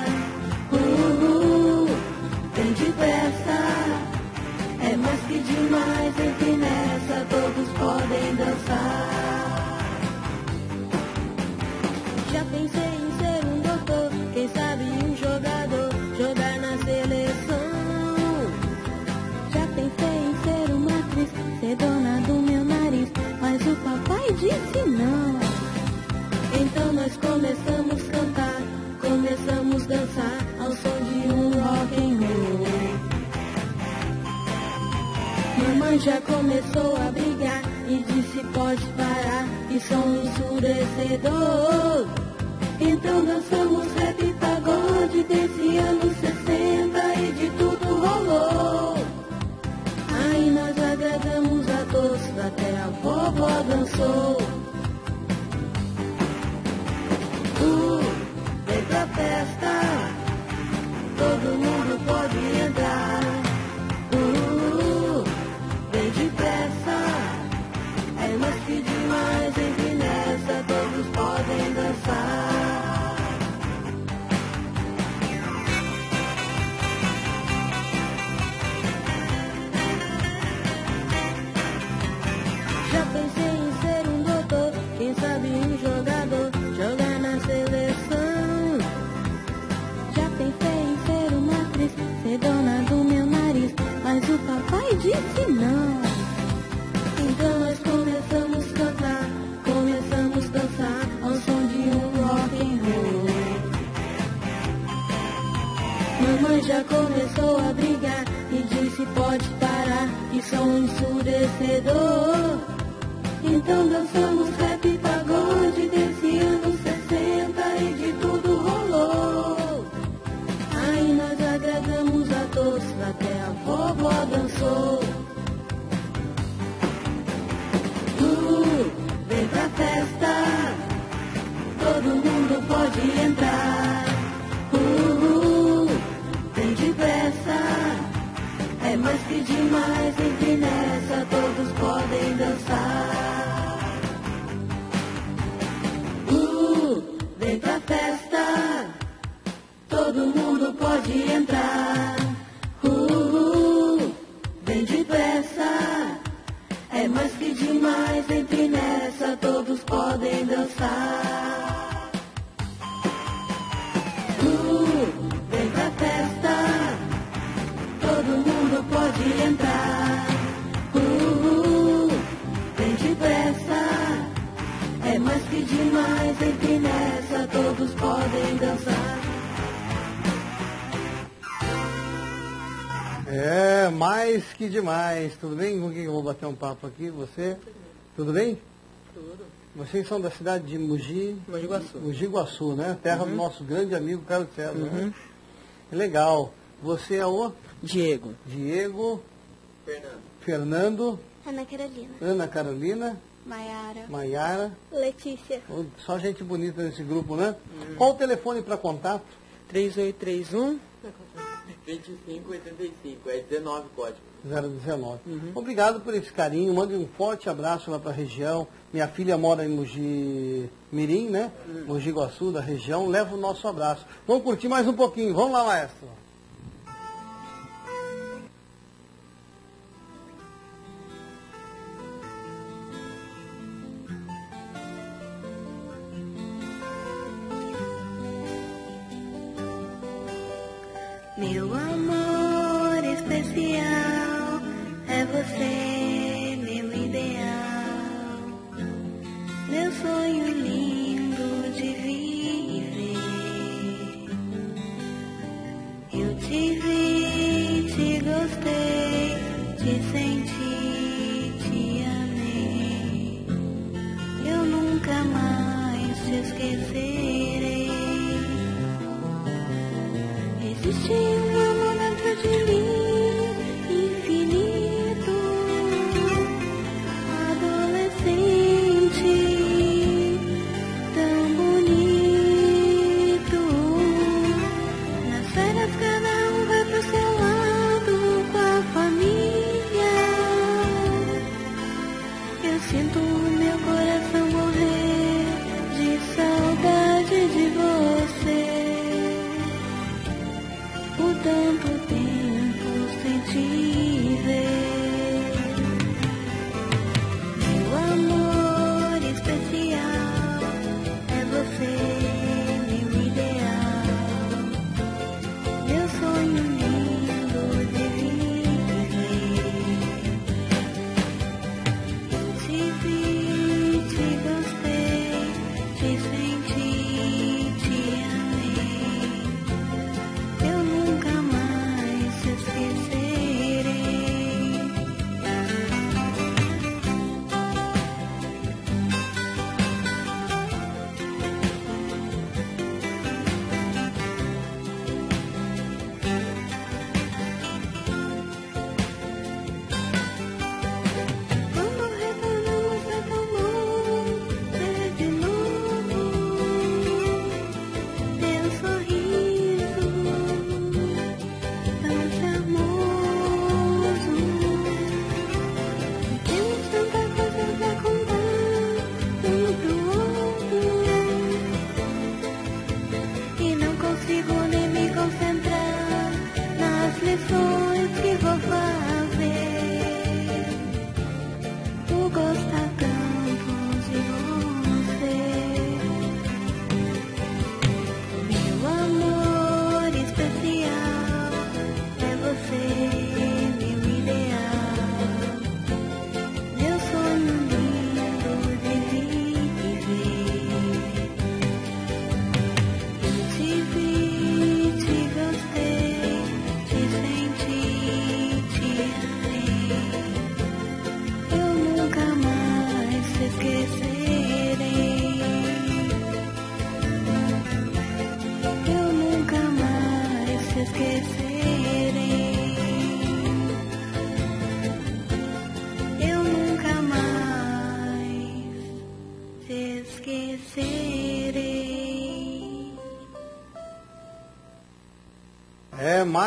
Vem depressa, é mais que demais, entre nessa, todos podem dançar. Já pensei em ser um doutor, quem sabe um jogador, jogar na seleção. Já pensei em ser uma atriz, ser dona do meu nariz, mas o papai disse não. Então nós começamos a cantar, começamos a dançar ao som de um rock and roll. Mamãe já começou a brigar e disse pode parar, isso é um ensurecedor. Então dançamos rap e pagode desse ano 60 e de tudo rolou. Aí nós agradamos a todos, até a vovó dançou. Vem pra festa, todo mundo pode entrar. Vem depressa, é mais que demais, entre nessa, todos podem dançar. Já pensei em ser um doutor, quem sabe um jogador, jogar na seleção. Já pensei em ser uma atriz, ser dona do meu nariz, mas o papai disse não. Então nós começamos a cantar, começamos a dançar ao som de um rock and roll. Mamãe já começou a brigar e disse pode parar, isso é um ensurecedor. Então dançamos rap e pagode desse ano 60 e de tudo rolou. Aí nós agradamos a todos, até a vovó dançou. Vem pra festa, todo mundo pode entrar. Vem depressa. É mais que demais, entre nessa todos podem dançar. Vem pra festa, todo mundo pode entrar. Vem depressa, é mais que demais, entre nessa todos podem dançar. Vem pra festa, todo mundo pode entrar. Vem depressa, é mais que demais, entre nessa todos podem dançar. É, mais que demais. Tudo bem? Com quem eu vou bater um papo aqui? Você? Tudo bem? Tudo. Vocês são da cidade de Mogi Guaçu. Mogi Guaçu, né? Terra do nosso grande amigo Carlos César. Né? Legal. Você é o? Diego. Fernando. Ana Carolina. Ana Carolina. Maiara. Letícia. Só gente bonita nesse grupo, né? Qual o telefone para contato? 3831 2585, é 19 código. 019. Obrigado por esse carinho. Mande um forte abraço lá para a região. Minha filha mora em Mogi Mirim, né? Mogi Guaçu, da região. Leva o nosso abraço. Vamos curtir mais um pouquinho. Vamos lá, maestro. Meu amor especial, é você, meu ideal, meu sonho lindo de viver. Eu te vi, te gostei, te senti, te amei. Eu nunca mais te esquecerei. Existe um amor dentro de mim, infinito, adolescente, tão bonito. Nas férias cada um vai pro seu lado com a família. Eu sinto o meu coração morrer de saudade de você. Por tanto tempo sem te ver. Meu amor especial, é você, meu ideal, meu sonho lindo de viver. Eu te vi, te gostei, te senti, te amei. Eu nunca mais te esquecerei.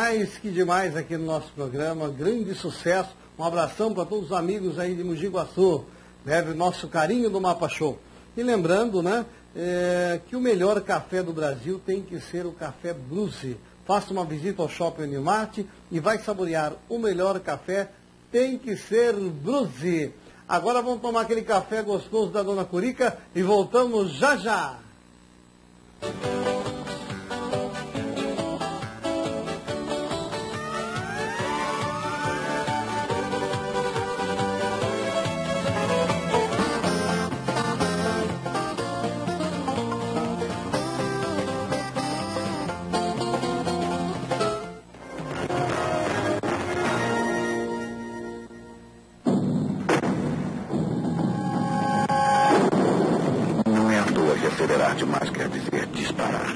mais que demais aqui no nosso programa, grande sucesso. Um abração para todos os amigos aí de Mogi Guaçu. Leve o nosso carinho do Mapa Show. E lembrando, né, que o melhor café do Brasil tem que ser o Café Bruce. Faça uma visita ao Shopping Unimart e vai saborear o melhor café, tem que ser Bruce. Agora vamos tomar aquele café gostoso da Dona Curica e voltamos já já. Acelerar demais quer dizer disparar.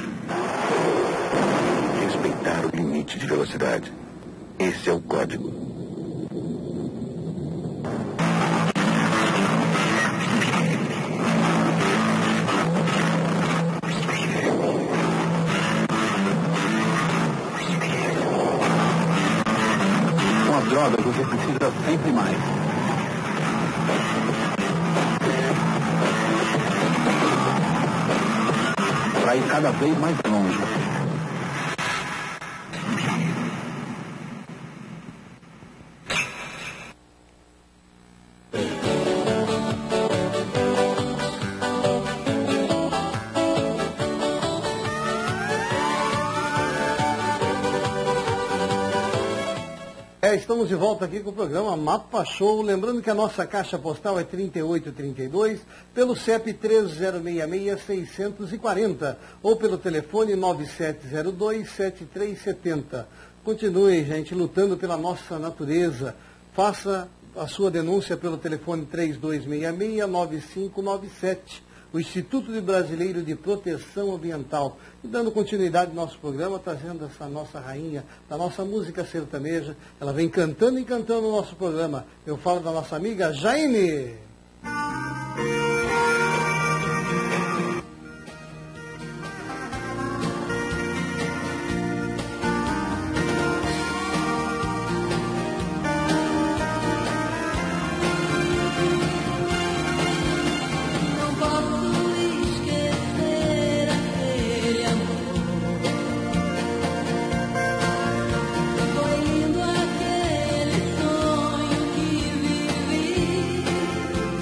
Respeitar o limite de velocidade. Esse é o código. Com as drogas você precisa sempre mais. Para ir cada vez mais longe. Estamos de volta aqui com o programa Mapa Show. Lembrando que a nossa caixa postal é 3832, pelo CEP 3066-640 ou pelo telefone 9702-7370. Continue, gente, lutando pela nossa natureza. Faça a sua denúncia pelo telefone 3266-9597. O Instituto Brasileiro de Proteção Ambiental. E dando continuidade ao nosso programa, trazendo essa nossa rainha da nossa música sertaneja. Ela vem cantando e cantando o nosso programa. Eu falo da nossa amiga Jaime. Foi lindo aquele sonho que vivi.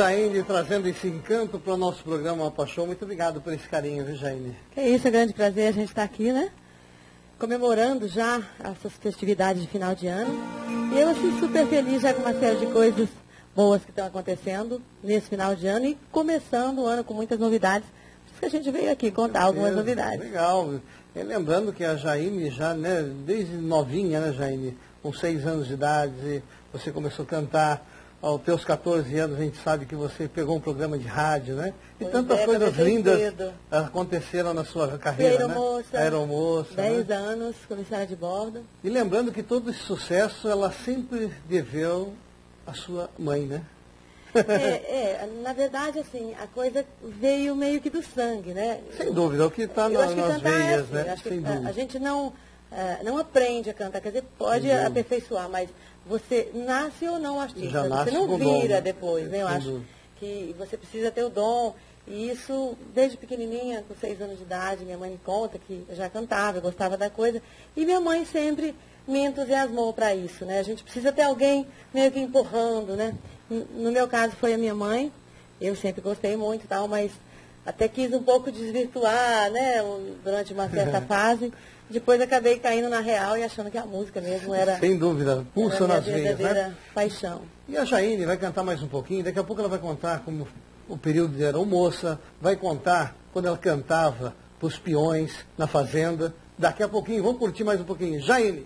Jaine trazendo esse encanto para o nosso programa Mapa Show. Muito obrigado por esse carinho, viu, Jaine? É isso, é um grande prazer a gente estar aqui, né? Comemorando já essas festividades de final de ano. E eu, assim, super feliz já com uma série de coisas boas que estão acontecendo nesse final de ano e começando o ano com muitas novidades. Por isso que a gente veio aqui contar algumas novidades. Legal. E lembrando que a Jaine já, né, desde novinha, né, Jaine, com 6 anos de idade, você começou a cantar. Aos teus 14 anos, a gente sabe que você pegou um programa de rádio, né? E tantas coisas lindas aconteceram na sua carreira, né? Aeromoça. 10 anos, comissária de bordo. E lembrando que todo esse sucesso, ela sempre deveu à sua mãe, né? Na verdade, assim, a coisa veio meio que do sangue, né? Sem dúvida, o que está nas veias, assim, né? Sem dúvida. A gente não aprende a cantar, quer dizer, pode aperfeiçoar, mas você nasce ou não artista, você não vira depois, né? Eu acho que você precisa ter o dom, e isso desde pequenininha, com 6 anos de idade, minha mãe me conta que eu já cantava, eu gostava da coisa, e minha mãe sempre me entusiasmou para isso, né? A gente precisa ter alguém meio que empurrando, né? No meu caso foi a minha mãe, eu sempre gostei muito e tal, mas até quis um pouco desvirtuar, né? Durante uma certa fase. Depois acabei caindo na real e achando que a música mesmo era... Sem dúvida, pulsa nas veias, né? Paixão. E a Jaine vai cantar mais um pouquinho, daqui a pouco ela vai contar como o período de aeromoça, vai contar quando ela cantava para os peões na fazenda. Daqui a pouquinho, vamos curtir mais um pouquinho. Jaine!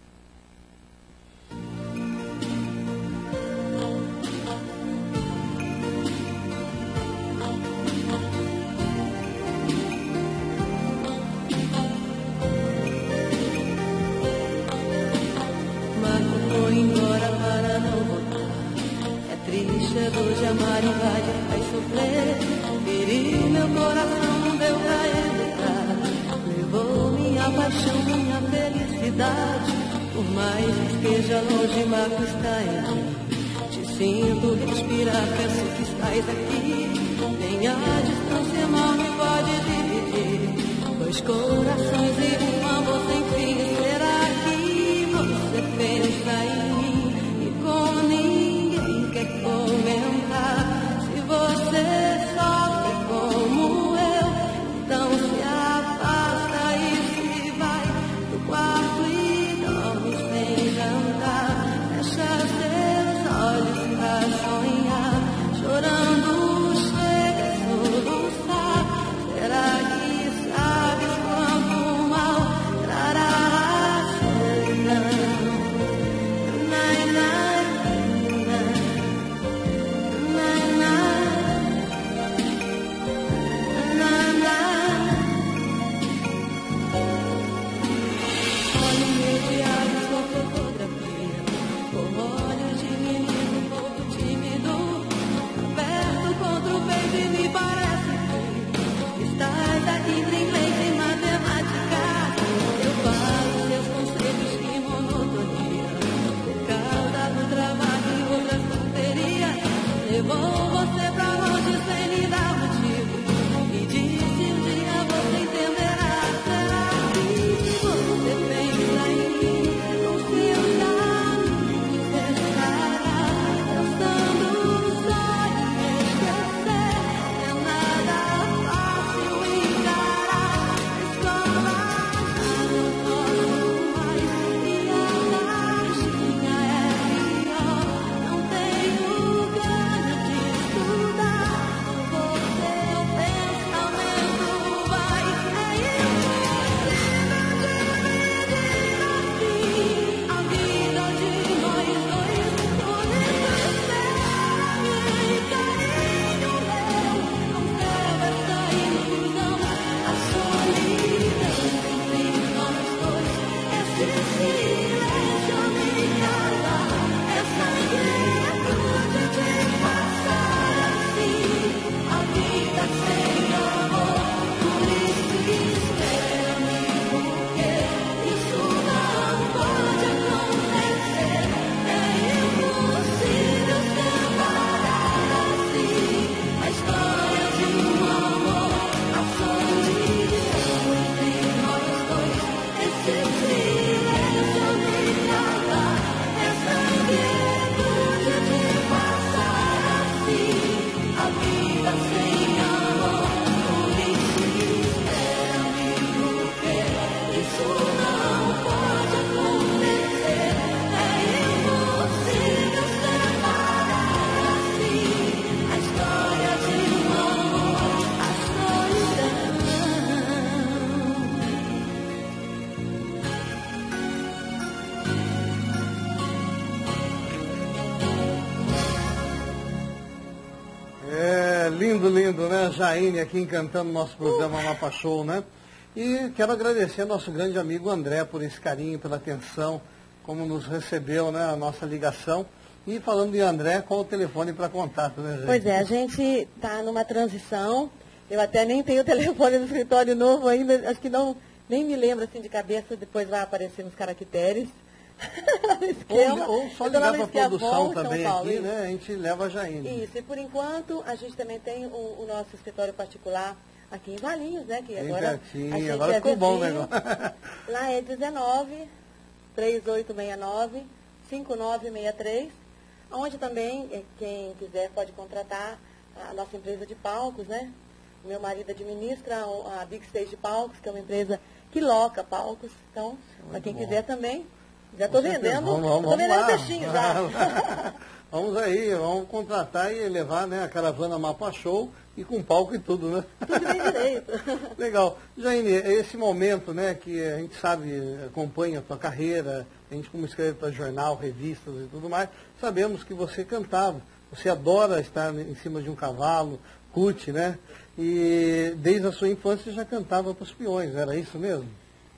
De amar e vai sofrer. Feriu meu coração, não deu pra evitar. Levou minha paixão, minha felicidade. Por mais que esteja longe, Marco está em mim. Te sinto respirar, penso que estás aqui. Nem a distância mal me pode dividir. 2 corações e um amor sem fim. Será que você pensa em mim? E como ninguém quer comentar. Se você sofre como eu, então se afasta e se vai pro quarto e dorme sem jantar. Fecha seus olhos pra sonhar, chorando chega a soluçar. Jaine aqui encantando o nosso programa Amapá Show, né? E quero agradecer ao nosso grande amigo André por esse carinho, pela atenção, como nos recebeu, né, a nossa ligação. E falando de André, qual o telefone para contato, né, gente? Pois é, a gente está numa transição. Eu até nem tenho o telefone do escritório novo ainda, acho que não, nem me lembro assim de cabeça, depois vai aparecer nos caracteres. Ou só ligar para a produção também Paulo, aqui, né? A gente leva a Jaine. Isso, e por enquanto a gente também tem o nosso escritório particular aqui em Valinhos, né? Que bem agora pertinho, agora ficou bom o negócio. Lá é 19-3869-5963, onde também quem quiser pode contratar a nossa empresa de palcos, né? O meu marido administra a Big Stage Palcos, que é uma empresa que loca palcos. Então, para quem quiser também, já estou vendendo. Estou vendendo peixinho já. Vamos aí, vamos contratar e levar, né, a caravana Amapá Show e com palco e tudo, né? Tudo bem direito. Legal. Jaine, esse momento, né, que a gente sabe, acompanha a tua carreira, a gente como escreve para jornal, revistas e tudo mais, sabemos que você cantava. Você adora estar em cima de um cavalo, curte, né? E desde a sua infância já cantava para os peões, era isso mesmo?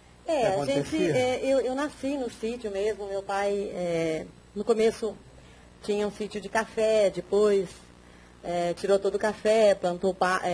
Eu nasci no sítio mesmo, meu pai, no começo tinha um sítio de café, depois tirou todo o café, plantou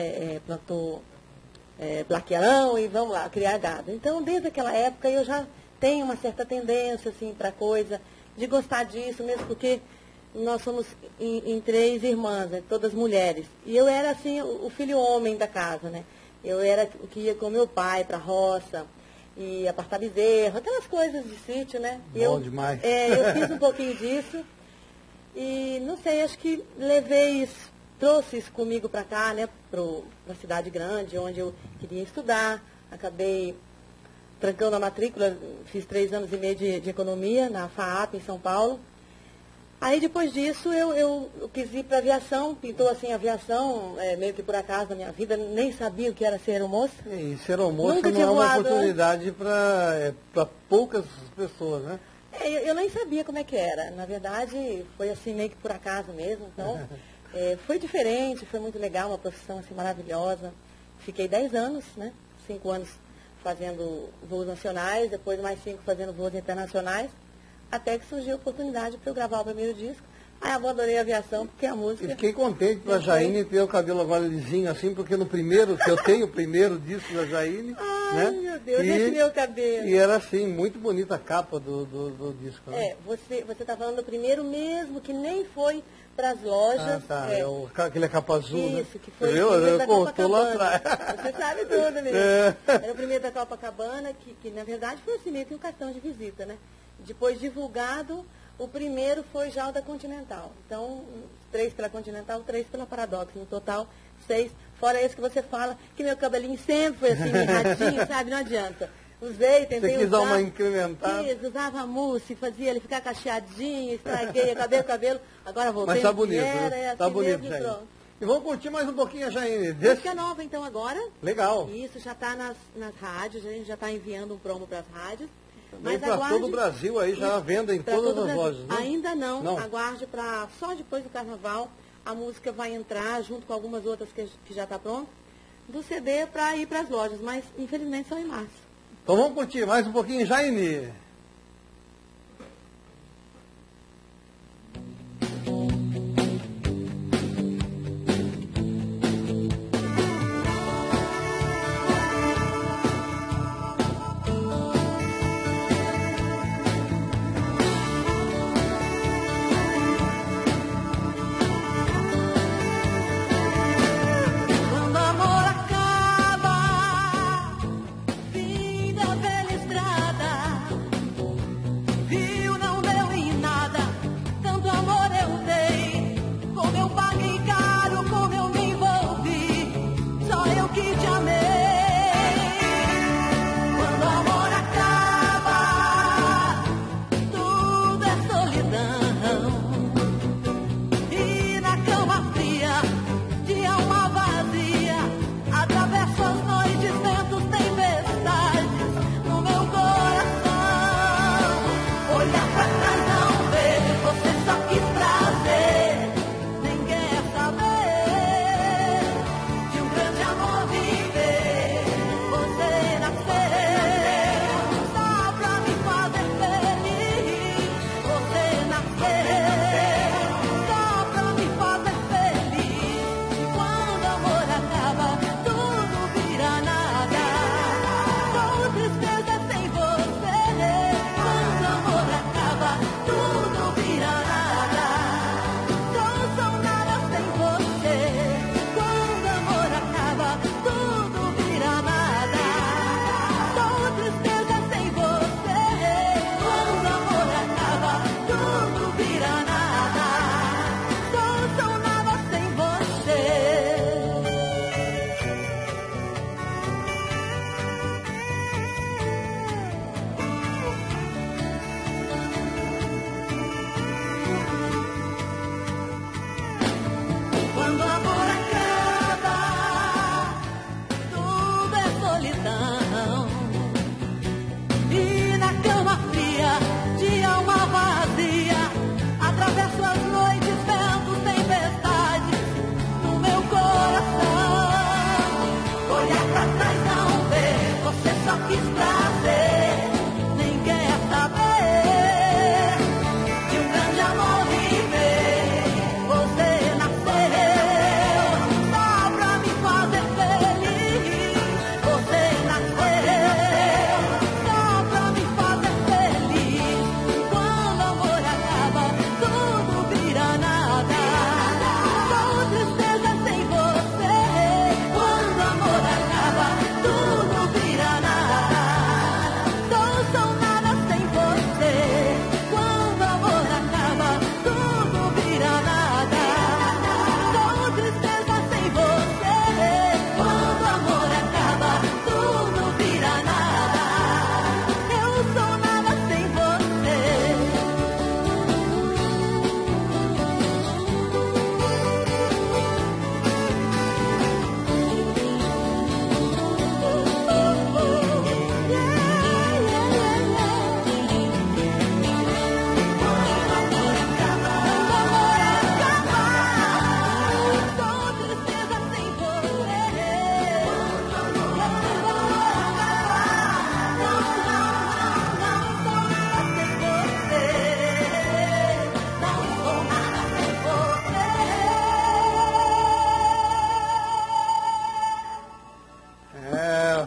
plaqueirão e vamos lá, criar gado. Então, desde aquela época eu já tenho uma certa tendência, assim, para coisa, de gostar disso, mesmo porque nós somos em 3 irmãs, né, todas mulheres. E eu era, assim, o filho homem da casa, né? Eu era o que ia com meu pai para a roça, e apartar bezerro, aquelas coisas de sítio, né? Bom demais. Eu fiz um pouquinho disso e, não sei, acho que levei isso, trouxe isso comigo para cá, né? Para a cidade grande, onde eu queria estudar. Acabei trancando a matrícula, fiz 3 anos e meio de economia na FAAP, em São Paulo. Aí, depois disso, eu quis ir para aviação, pintou assim a aviação, meio que por acaso na minha vida, nem sabia o que era ser aeromoça. E ser aeromoça não é uma oportunidade para poucas pessoas, né? Eu nem sabia como é que era. Na verdade, foi assim meio que por acaso mesmo. Então, foi diferente, foi muito legal, uma profissão assim maravilhosa. Fiquei 10 anos, né? 5 anos fazendo voos nacionais, depois mais 5 fazendo voos internacionais. Até que surgiu a oportunidade para eu gravar o primeiro disco. Aí eu adorei a aviação, porque a música... E fiquei contente para a Jaine ter o cabelo agora lisinho assim, porque no primeiro, que eu tenho o primeiro disco da Jaine... Ai, né? Meu Deus, esse meu cabelo. E era assim, muito bonita a capa do disco. Né? Você está falando do primeiro mesmo, que nem foi para as lojas. Aquele capa azul, isso, né? Isso, que foi o primeiro da Copacabana. Lá atrás. Você sabe tudo mesmo. Era o primeiro da Copacabana, que na verdade foi assim, meio que um cartão de visita, né? Depois divulgado, o primeiro foi já o da Continental. Então, 3 pela Continental, 3 pela Paradox. No total, 6. Fora esse que você fala, que meu cabelinho sempre foi assim, mirradinho, sabe? Não adianta. Usei, tentei usar. Você quis dar uma incrementada? Usava mousse, fazia ele ficar cacheadinho, estraguei, acabei o cabelo. Agora voltei. Mas tá bonito, né? Tá bonito, Jaine. E vamos curtir mais um pouquinho a Jaine. Música nova, então, agora. Legal. Isso, já está nas rádios, a gente já está enviando um promo para as rádios. Mas para todo o Brasil aí já venda em todas as lojas, né? Ainda não. Aguarde para só depois do carnaval a música vai entrar junto com algumas outras que já está pronto do CD para ir para as lojas, mas infelizmente só em março. Então vamos curtir mais um pouquinho, Jaine.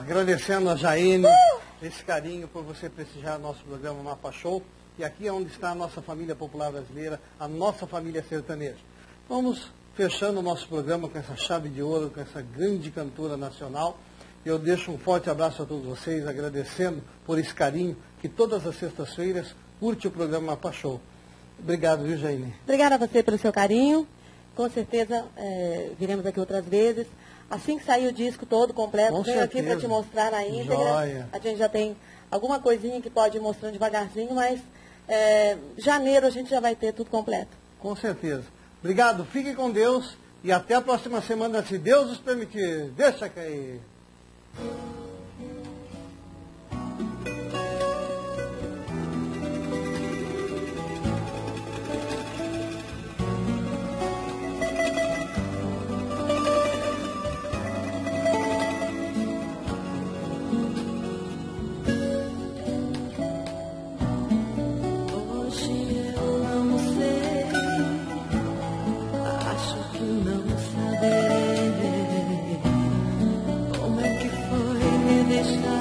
Agradecendo a Jaine esse carinho por você prestigiar nosso programa Mapa Show. E aqui é onde está a nossa família popular brasileira, a nossa família sertaneja. Vamos fechando o nosso programa com essa chave de ouro, com essa grande cantora nacional. Eu deixo um forte abraço a todos vocês, agradecendo por esse carinho que todas as sextas-feiras curte o programa Mapa Show. Obrigado, viu, Jaine? Obrigada a você pelo seu carinho. Com certeza viremos aqui outras vezes. Assim que sair o disco todo completo, venho aqui para te mostrar na íntegra. Joia. A gente já tem alguma coisinha que pode ir mostrando devagarzinho, mas janeiro a gente já vai ter tudo completo. Com certeza. Obrigado, fique com Deus e até a próxima semana, se Deus nos permitir. Deixa cair. Como é que foi me deixar?